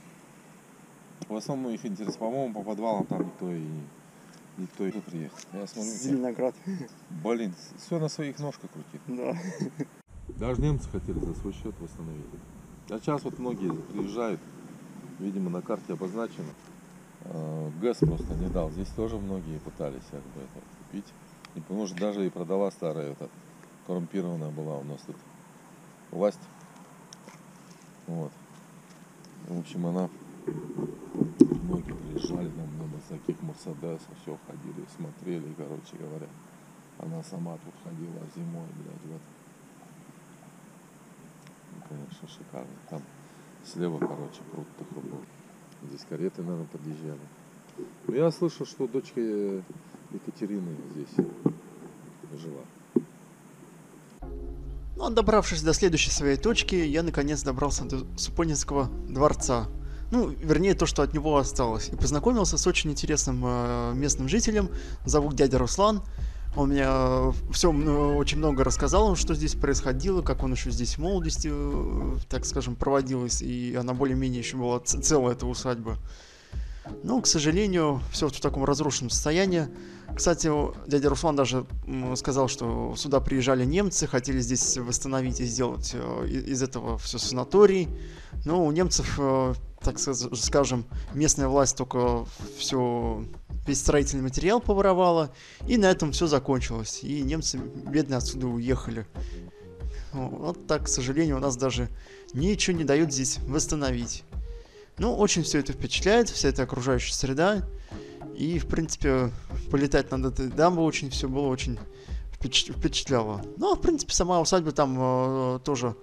В основном их интерес, по-моему, по подвалам там никто и не приехал. Я смотрю, Зеленоград. Блин, все на своих ножках крутит. Да. Даже немцы хотели за свой счет восстановить. А сейчас вот многие приезжают, видимо, на карте обозначено. ГЭС просто не дал. Здесь тоже многие пытались как бы это купить. И, может, даже и продала старая, эта коррумпированная была у нас тут власть. Вот. В общем, она... Многие приезжали на таких Мерседесах, все ходили, смотрели, короче говоря. Она сама тут ходила зимой, блядь, вот. Ну, конечно, шикарно. Там слева, короче, пруд такой был. Здесь кареты, наверное, подъезжали. Но я слышал, что дочка Екатерины здесь жила. Ну, а добравшись до следующей своей точки, я наконец добрался до Супонинского дворца. Ну, вернее, то, что от него осталось. И познакомился с очень интересным местным жителем. Зовут дядя Руслан. Он мне очень много рассказал, что здесь происходило, как он еще здесь в молодости, так скажем, проводилась, и она более-менее еще была целая, эта усадьба. Но, к сожалению, все в таком разрушенном состоянии. Кстати, дядя Руслан даже сказал, что сюда приезжали немцы, хотели здесь восстановить и сделать из этого все санаторий. Но у немцев, так скажем, местная власть только весь строительный материал поворовала, и на этом все закончилось. И немцы бедные отсюда уехали. Вот так, к сожалению, у нас даже ничего не дают здесь восстановить. Ну, очень все это впечатляет, вся эта окружающая среда. И, в принципе, полетать над этой дамбой очень все было очень впечатляло. Ну, в принципе, сама усадьба там тоже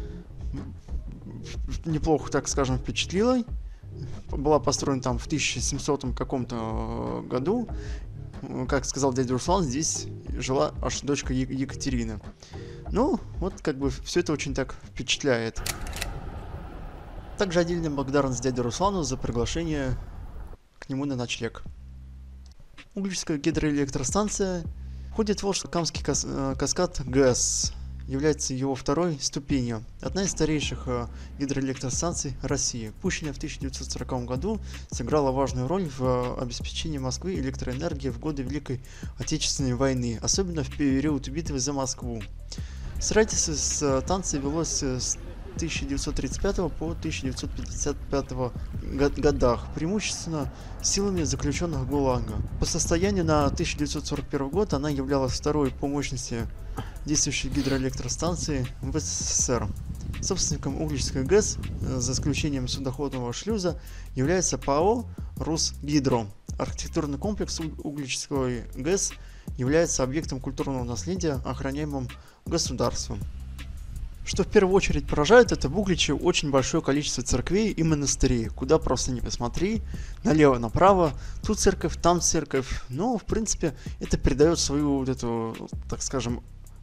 неплохо, так скажем, впечатлила. Была построена там в 1700 каком-то году. Как сказал дядя Руслан, здесь жила аж дочка Екатерина. Ну, вот как бы все это очень так впечатляет. Также отдельная благодарность дяде Руслану за приглашение к нему на ночлег. Угличская гидроэлектростанция входит в Волжско-Камский каскад ГЭС. Является его второй ступенью. Одна из старейших гидроэлектростанций России. Пущенная в 1940 году, сыграла важную роль в обеспечении Москвы электроэнергией в годы Великой Отечественной войны, особенно в период битвы за Москву. Строительство станции велось с 1935 по 1955 годах, преимущественно силами заключенных ГУЛАГа. По состоянию на 1941 год она являлась второй по мощности действующей гидроэлектростанции в СССР. Собственником Угличской ГЭС, за исключением судоходного шлюза, является ПАО «Русгидро». Архитектурный комплекс Угличской ГЭС является объектом культурного наследия, охраняемым государством. Что в первую очередь поражает, это в Угличе очень большое количество церквей и монастырей. Куда просто не посмотри, налево-направо, тут церковь, там церковь. Но, в принципе, это придает свою вот эту, так скажем,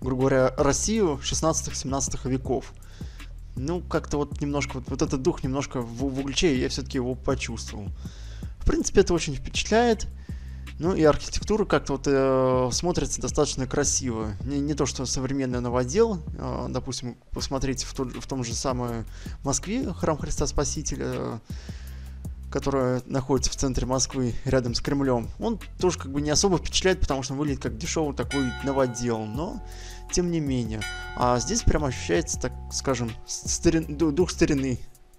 грубо говоря, Россию 16-17 веков. Ну, как-то вот немножко, вот этот дух немножко в Угличе, я все-таки его почувствовал. В принципе, это очень впечатляет. Ну и архитектура как-то вот смотрится достаточно красиво. Не то, что современный новодел. Допустим, посмотрите в том же самом Москве храм Христа Спасителя, который находится в центре Москвы, рядом с Кремлем. Он тоже как бы не особо впечатляет, потому что он выглядит как дешевый такой новодел, но тем не менее. А здесь прямо ощущается, так скажем, дух старины.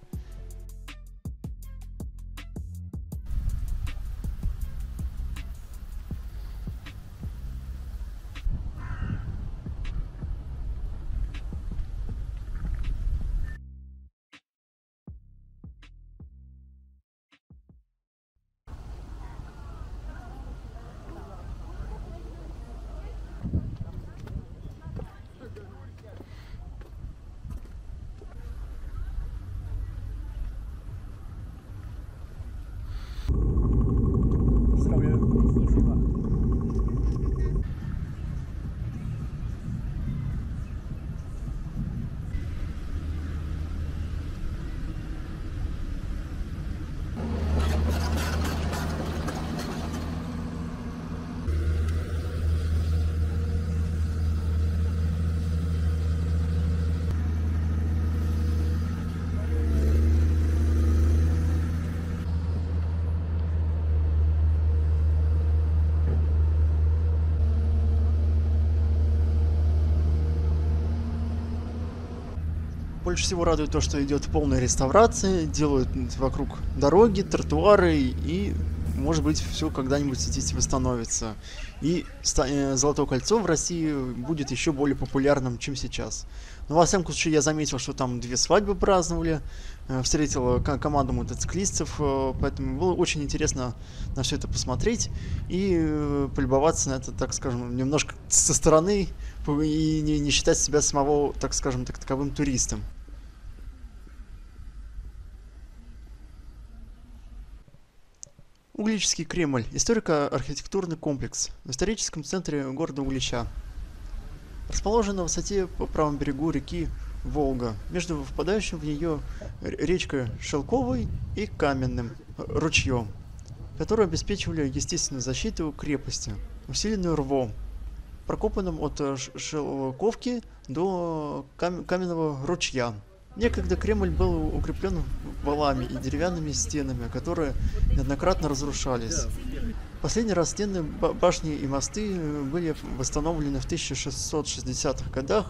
Больше всего радует то, что идет полная реставрация, делают вокруг дороги, тротуары, и, может быть, все когда-нибудь здесь восстановится. И Золотое кольцо в России будет еще более популярным, чем сейчас. Но, во всяком случае, я заметил, что там 2 свадьбы праздновали, встретил команду мотоциклистов, поэтому было очень интересно на все это посмотреть и полюбоваться на это, так скажем, немножко со стороны и не считать себя самого, так скажем, таковым туристом. Угличский Кремль – историко-архитектурный комплекс в историческом центре города Углича. Расположен на высоте по правому берегу реки Волга, между впадающим в нее речкой Шелковой и Каменным ручьем, которые обеспечивали естественную защиту крепости, усиленную рвом, прокопанным от Шелковки до Каменного ручья. Некогда Кремль был укреплен валами и деревянными стенами, которые неоднократно разрушались. Последний раз стены, башни и мосты были восстановлены в 1660-х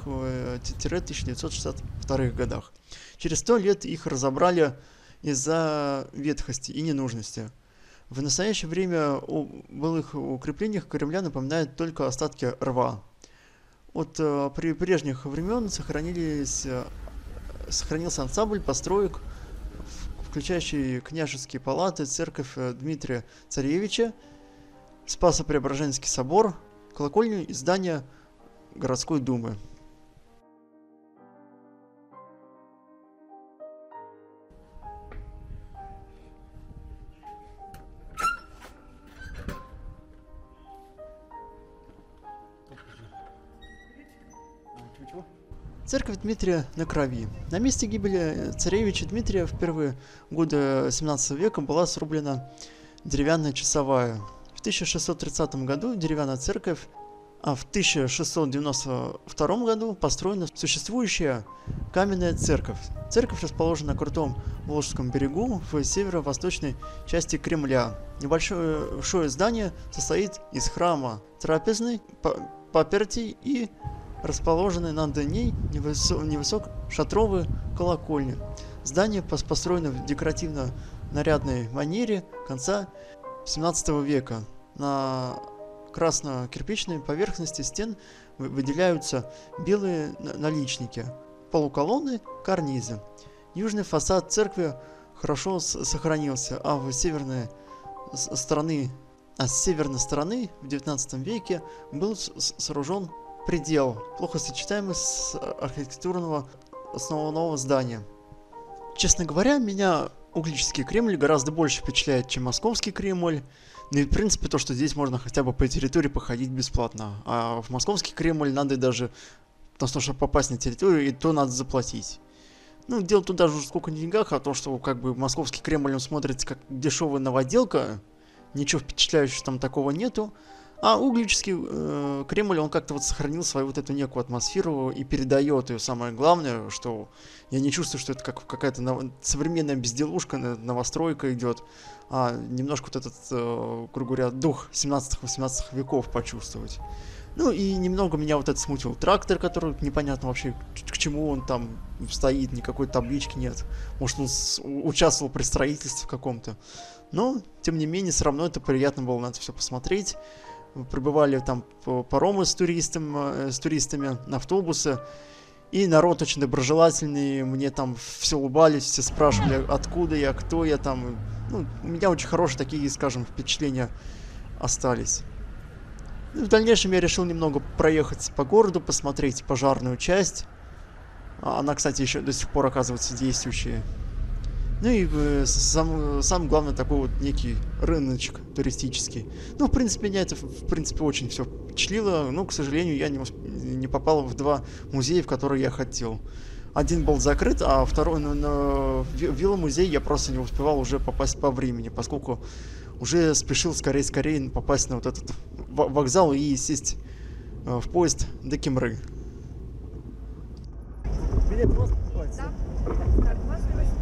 годах-1962 годах. Через 100 лет их разобрали из-за ветхости и ненужности. В настоящее время о былых укреплениях Кремля напоминают только остатки рва. От прежних времен сохранился ансамбль построек, включающий княжеские палаты, церковь Дмитрия Царевича, Спасо-Преображенский собор, колокольню и здание городской думы. Церковь Дмитрия на Крови. На месте гибели царевича Дмитрия в первые годы 17 века была срублена деревянная часовая. В 1630 году деревянная церковь, а в 1692 году построена существующая каменная церковь. Церковь расположена на крутом Волжском берегу в северо-восточной части Кремля. Небольшое здание состоит из храма, трапезной, паперти и расположенной над ней невысокой шатровой колокольни. Здание построено в декоративно-нарядной манере конца 17 века. На красно-кирпичной поверхности стен выделяются белые наличники, полуколонны, карнизы. Южный фасад церкви хорошо сохранился, а с северной стороны в 19 веке был сооружен предел, плохо сочетаемый с архитектурного основного здания. Честно говоря, меня Угличский Кремль гораздо больше впечатляет, чем Московский Кремль. Ну и, в принципе, то, что здесь можно хотя бы по территории походить бесплатно. А в Московский Кремль надо даже, потому что, чтобы попасть на территорию, и то надо заплатить. Ну, дело тут даже сколько не в деньгах, а то, что как бы Московский Кремль, он смотрится как дешевая новоделка. Ничего впечатляющего там такого нету. А Угличский Кремль, он как-то вот сохранил свою вот эту некую атмосферу и передает ее. Самое главное, что я не чувствую, что это как какая-то современная безделушка, новостройка идет, а немножко вот этот, грубо говоря, дух 17-18 веков почувствовать. Ну и немного меня вот это смутил трактор, который непонятно вообще к чему он там стоит, никакой таблички нет. Может, он участвовал при строительстве каком-то. Но, тем не менее, все равно это приятно было на это все посмотреть. Прибывали там паромы с туристами, автобусы. И народ очень доброжелательный, мне там все улыбались, все спрашивали, откуда я, кто я там. Ну, у меня очень хорошие такие, скажем, впечатления остались. Ну, в дальнейшем я решил немного проехать по городу, посмотреть пожарную часть. Она, кстати, еще до сих пор оказывается действующая. Ну и сам главный такой вот некий рыночек туристический. Ну, в принципе, меня это, очень все впечатлило. Но, к сожалению, я не попал в два музея, в которые я хотел. Один был закрыт, а второй, на вилла-музей, я просто не успевал уже попасть по времени, поскольку уже спешил скорее попасть на вот этот вокзал и сесть в поезд до Кемры. Билет у вас покупать? Да. Так, 28 лет.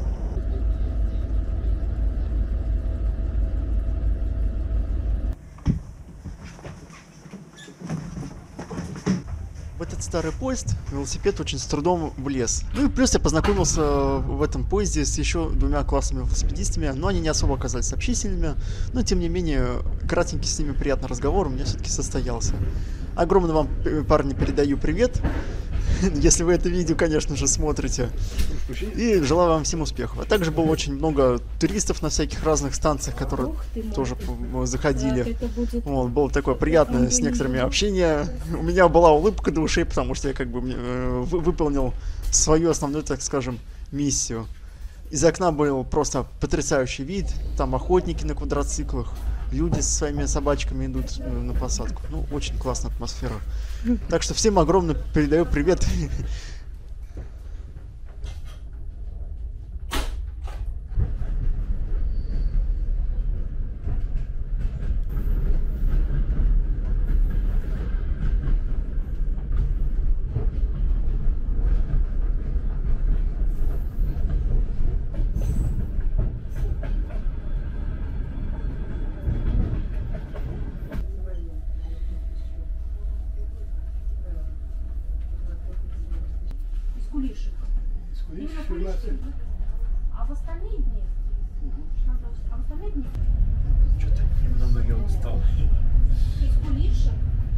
В этот старый поезд велосипед очень с трудом влез. Ну и плюс я познакомился в этом поезде с еще двумя классными велосипедистами, но они не особо оказались общительными, но тем не менее кратенький с ними приятный разговор у меня все-таки состоялся. Огромно вам, парни, передаю привет, если вы это видео, конечно же, смотрите. И желаю вам всем успехов. А также было очень много туристов на всяких разных станциях, которые тоже заходили. Вот, было такое приятное с некоторыми общение. У меня была улыбка до ушей, потому что я как бы выполнил свою основную, так скажем, миссию. Из окна был просто потрясающий вид. Там охотники на квадроциклах, люди со своими собачками идут на посадку. Ну, очень классная атмосфера. Так что всем огромно передаю привет. Кулишек. А в остальные дни? А в остальные дни? Что-то немного я устал. Из кулишек?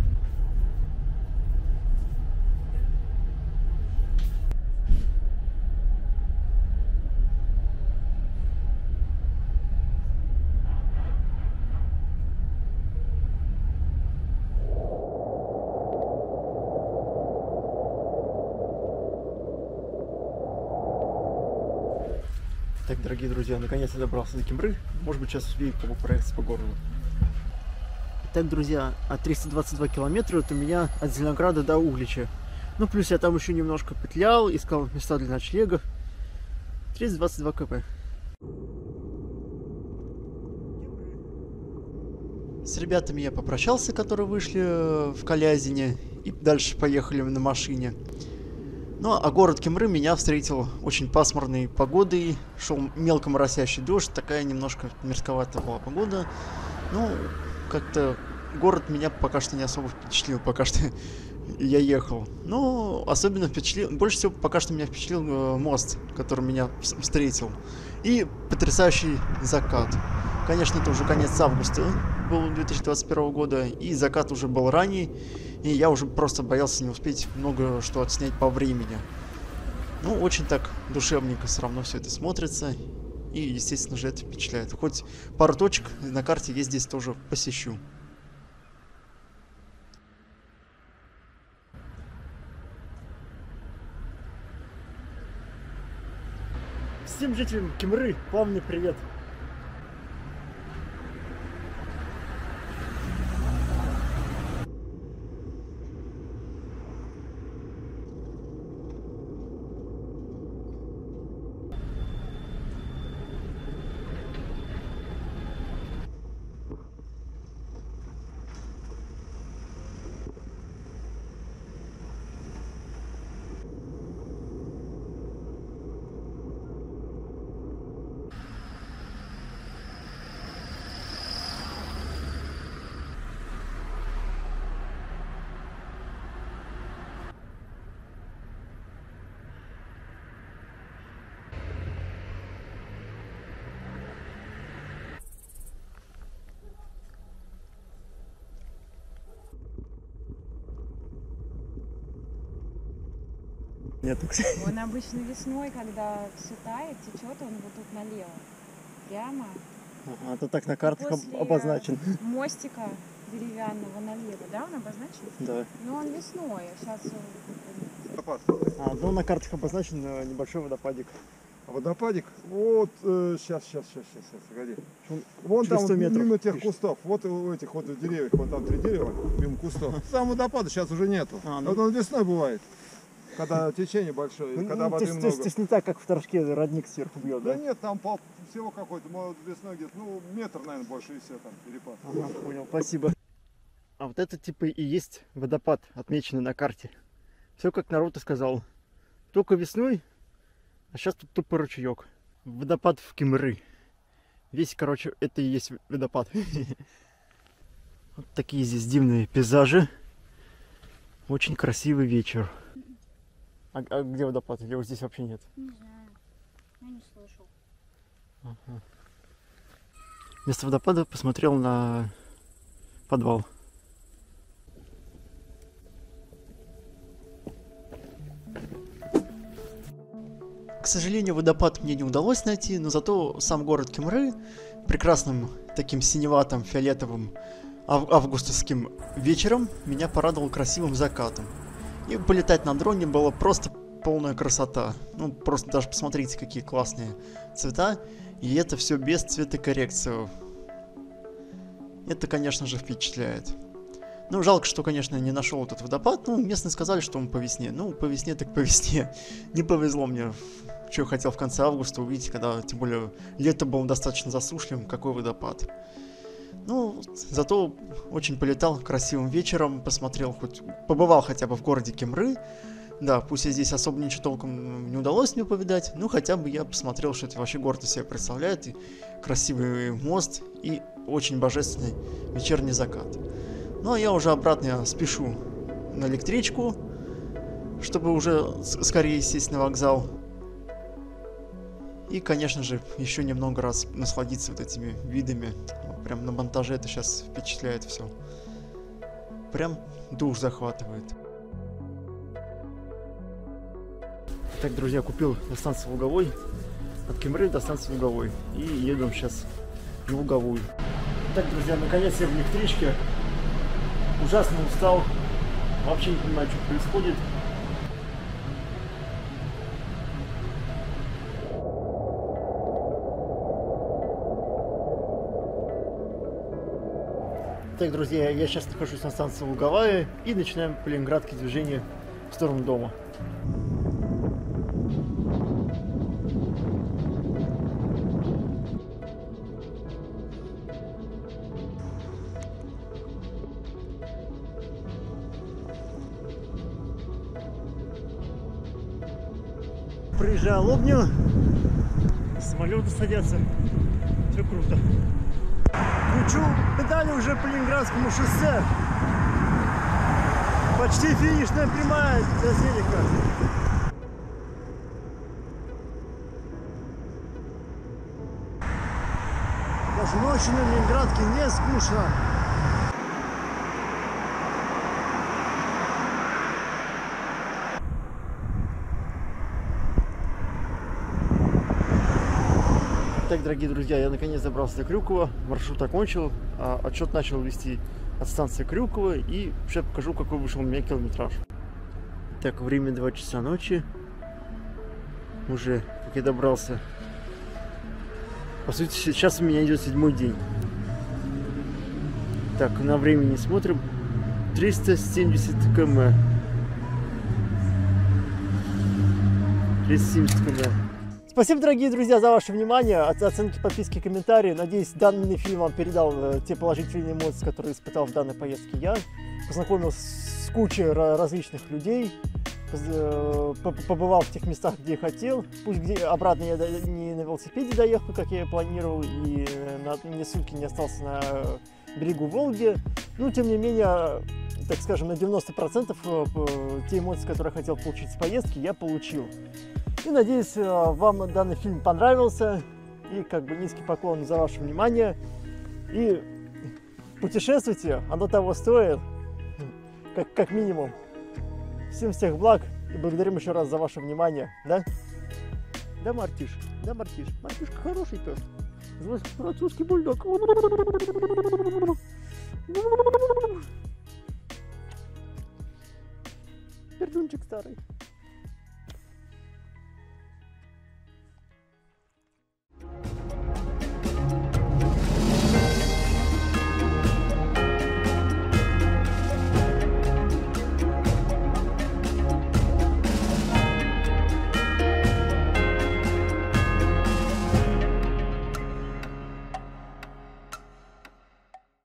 Так, дорогие друзья, наконец-то добрался до Кемры. Может быть, сейчас успею проехаться по городу. Так, друзья, от 322 километра это у меня от Зеленограда до Углича. Ну, плюс я там еще немножко петлял, искал места для ночлега. 322 кп. С ребятами я попрощался, которые вышли в Калязине, и дальше поехали на машине. Ну, а город Кемры меня встретил очень пасмурной погодой, шел мелко моросящий дождь, такая немножко мерзковатая была погода. Ну, как-то город меня пока что не особо впечатлил, пока что я ехал. Ну, особенно впечатлил, больше всего пока что меня впечатлил мост, который меня встретил. И потрясающий закат. Конечно, это уже конец августа был 2021 года, и закат уже был ранний. И я уже просто боялся не успеть много что отснять по времени. Ну, очень так душевненько все равно все это смотрится. И, естественно же, это впечатляет. Хоть пару точек на карте я здесь тоже посещу. Всем жителям Кемры плавный привет. Нет, Он обычно весной, когда все тает, течет он вот тут налево. Прямо. а то так на картах После обозначен. Мостика деревянного налево, да, он обозначен? Да. Но он весной, а сейчас... Ну на картах обозначен небольшой водопадик. Водопадик? Вот, сейчас, погоди. Вон там, 100 метров, мимо тех пишет. кустов, вот у этих вот деревьев, вон там 3 дерева, мимо кустов. Там водопада сейчас уже нету. Ну. Вот он весной бывает, когда течение большое, когда воды то много. есть не так, как в Торжке родник сверху бьет, Да да? нет, там всего какой-то, может, весной где-то, ну, метр, наверное, больше и все там перепад. Ага, понял, спасибо. А вот это типа и есть водопад, отмеченный на карте. Все как народ и сказал. Только весной, а сейчас тут тупо ручеек. Водопад в Кемры. Весь, короче, это и есть водопад. Вот такие здесь дивные пейзажи. Очень красивый вечер. А где водопад? Или его здесь вообще нет? Не знаю, я не слышал. Ага. Вместо водопада посмотрел на подвал. К сожалению, водопад мне не удалось найти, но зато сам город Кемры прекрасным таким синеватым, фиолетовым августовским вечером меня порадовал красивым закатом. И полетать на дроне было просто полная красота. Ну, просто даже посмотрите, какие классные цвета. И это все без цветокоррекции. Это, конечно же, впечатляет. Ну, жалко, что, конечно, не нашел этот водопад. Ну, местные сказали, что он по весне. Ну, по весне так по весне. Не повезло мне, что я хотел в конце августа увидеть, когда, тем более, лето было достаточно засушливым, какой водопад. Ну, зато очень полетал красивым вечером, посмотрел, побывал хотя бы в городе Кемры. Да, пусть и здесь особо ничего толком не удалось мне повидать, но хотя бы я посмотрел, что это вообще город из себя представляет. И красивый мост, и очень божественный вечерний закат. Ну, а я уже обратно спешу на электричку, чтобы уже скорее сесть на вокзал. И, конечно же, еще немного раз насладиться вот этими видами. Прям на монтаже это сейчас впечатляет все. Прям дух захватывает. Так, друзья, купил на станции Луговой. От Кемры до станции Луговой. И еду сейчас в Луговую. Так, друзья, наконец я в электричке. Ужасно устал. Вообще не понимаю, что происходит. Так, друзья, я сейчас нахожусь на станции Луговая и начинаем по Ленинградке движение в сторону дома. Приезжаю Лобню, самолеты садятся, все круто. Кручу педали уже по Ленинградскому шоссе. Почти финишная прямая для велика. Даже ночью на Ленинградке не скучно. Так, дорогие друзья, я наконец добрался до Крюкова, маршрут окончил, отчет начал вести от станции Крюкова, и сейчас покажу, какой вышел у меня километраж. Так, время 2 часа ночи. уже, как я добрался. По сути, сейчас у меня идет 7-й день. Так, на времени смотрим. 370 км. 370 км. Спасибо, дорогие друзья, за ваше внимание, оценки, подписки, комментарии. Надеюсь, данный фильм вам передал те положительные эмоции, которые испытал в данной поездке я. Познакомился с кучей различных людей, побывал в тех местах, где хотел. Пусть обратно я не на велосипеде доехал, как я и планировал, и ни сутки не остался на берегу Волги. Но, тем не менее, так скажем, на 90% те эмоции, которые я хотел получить с поездки, я получил. И надеюсь, вам данный фильм понравился. И как бы низкий поклон за ваше внимание. И путешествуйте, оно того стоит, как минимум. Всем всех благ и благодарим еще раз за ваше внимание. Да? Да, Мартиш? Да, Мартиш? Мартишка хороший пес. Французский бульдог. Пердунчик старый.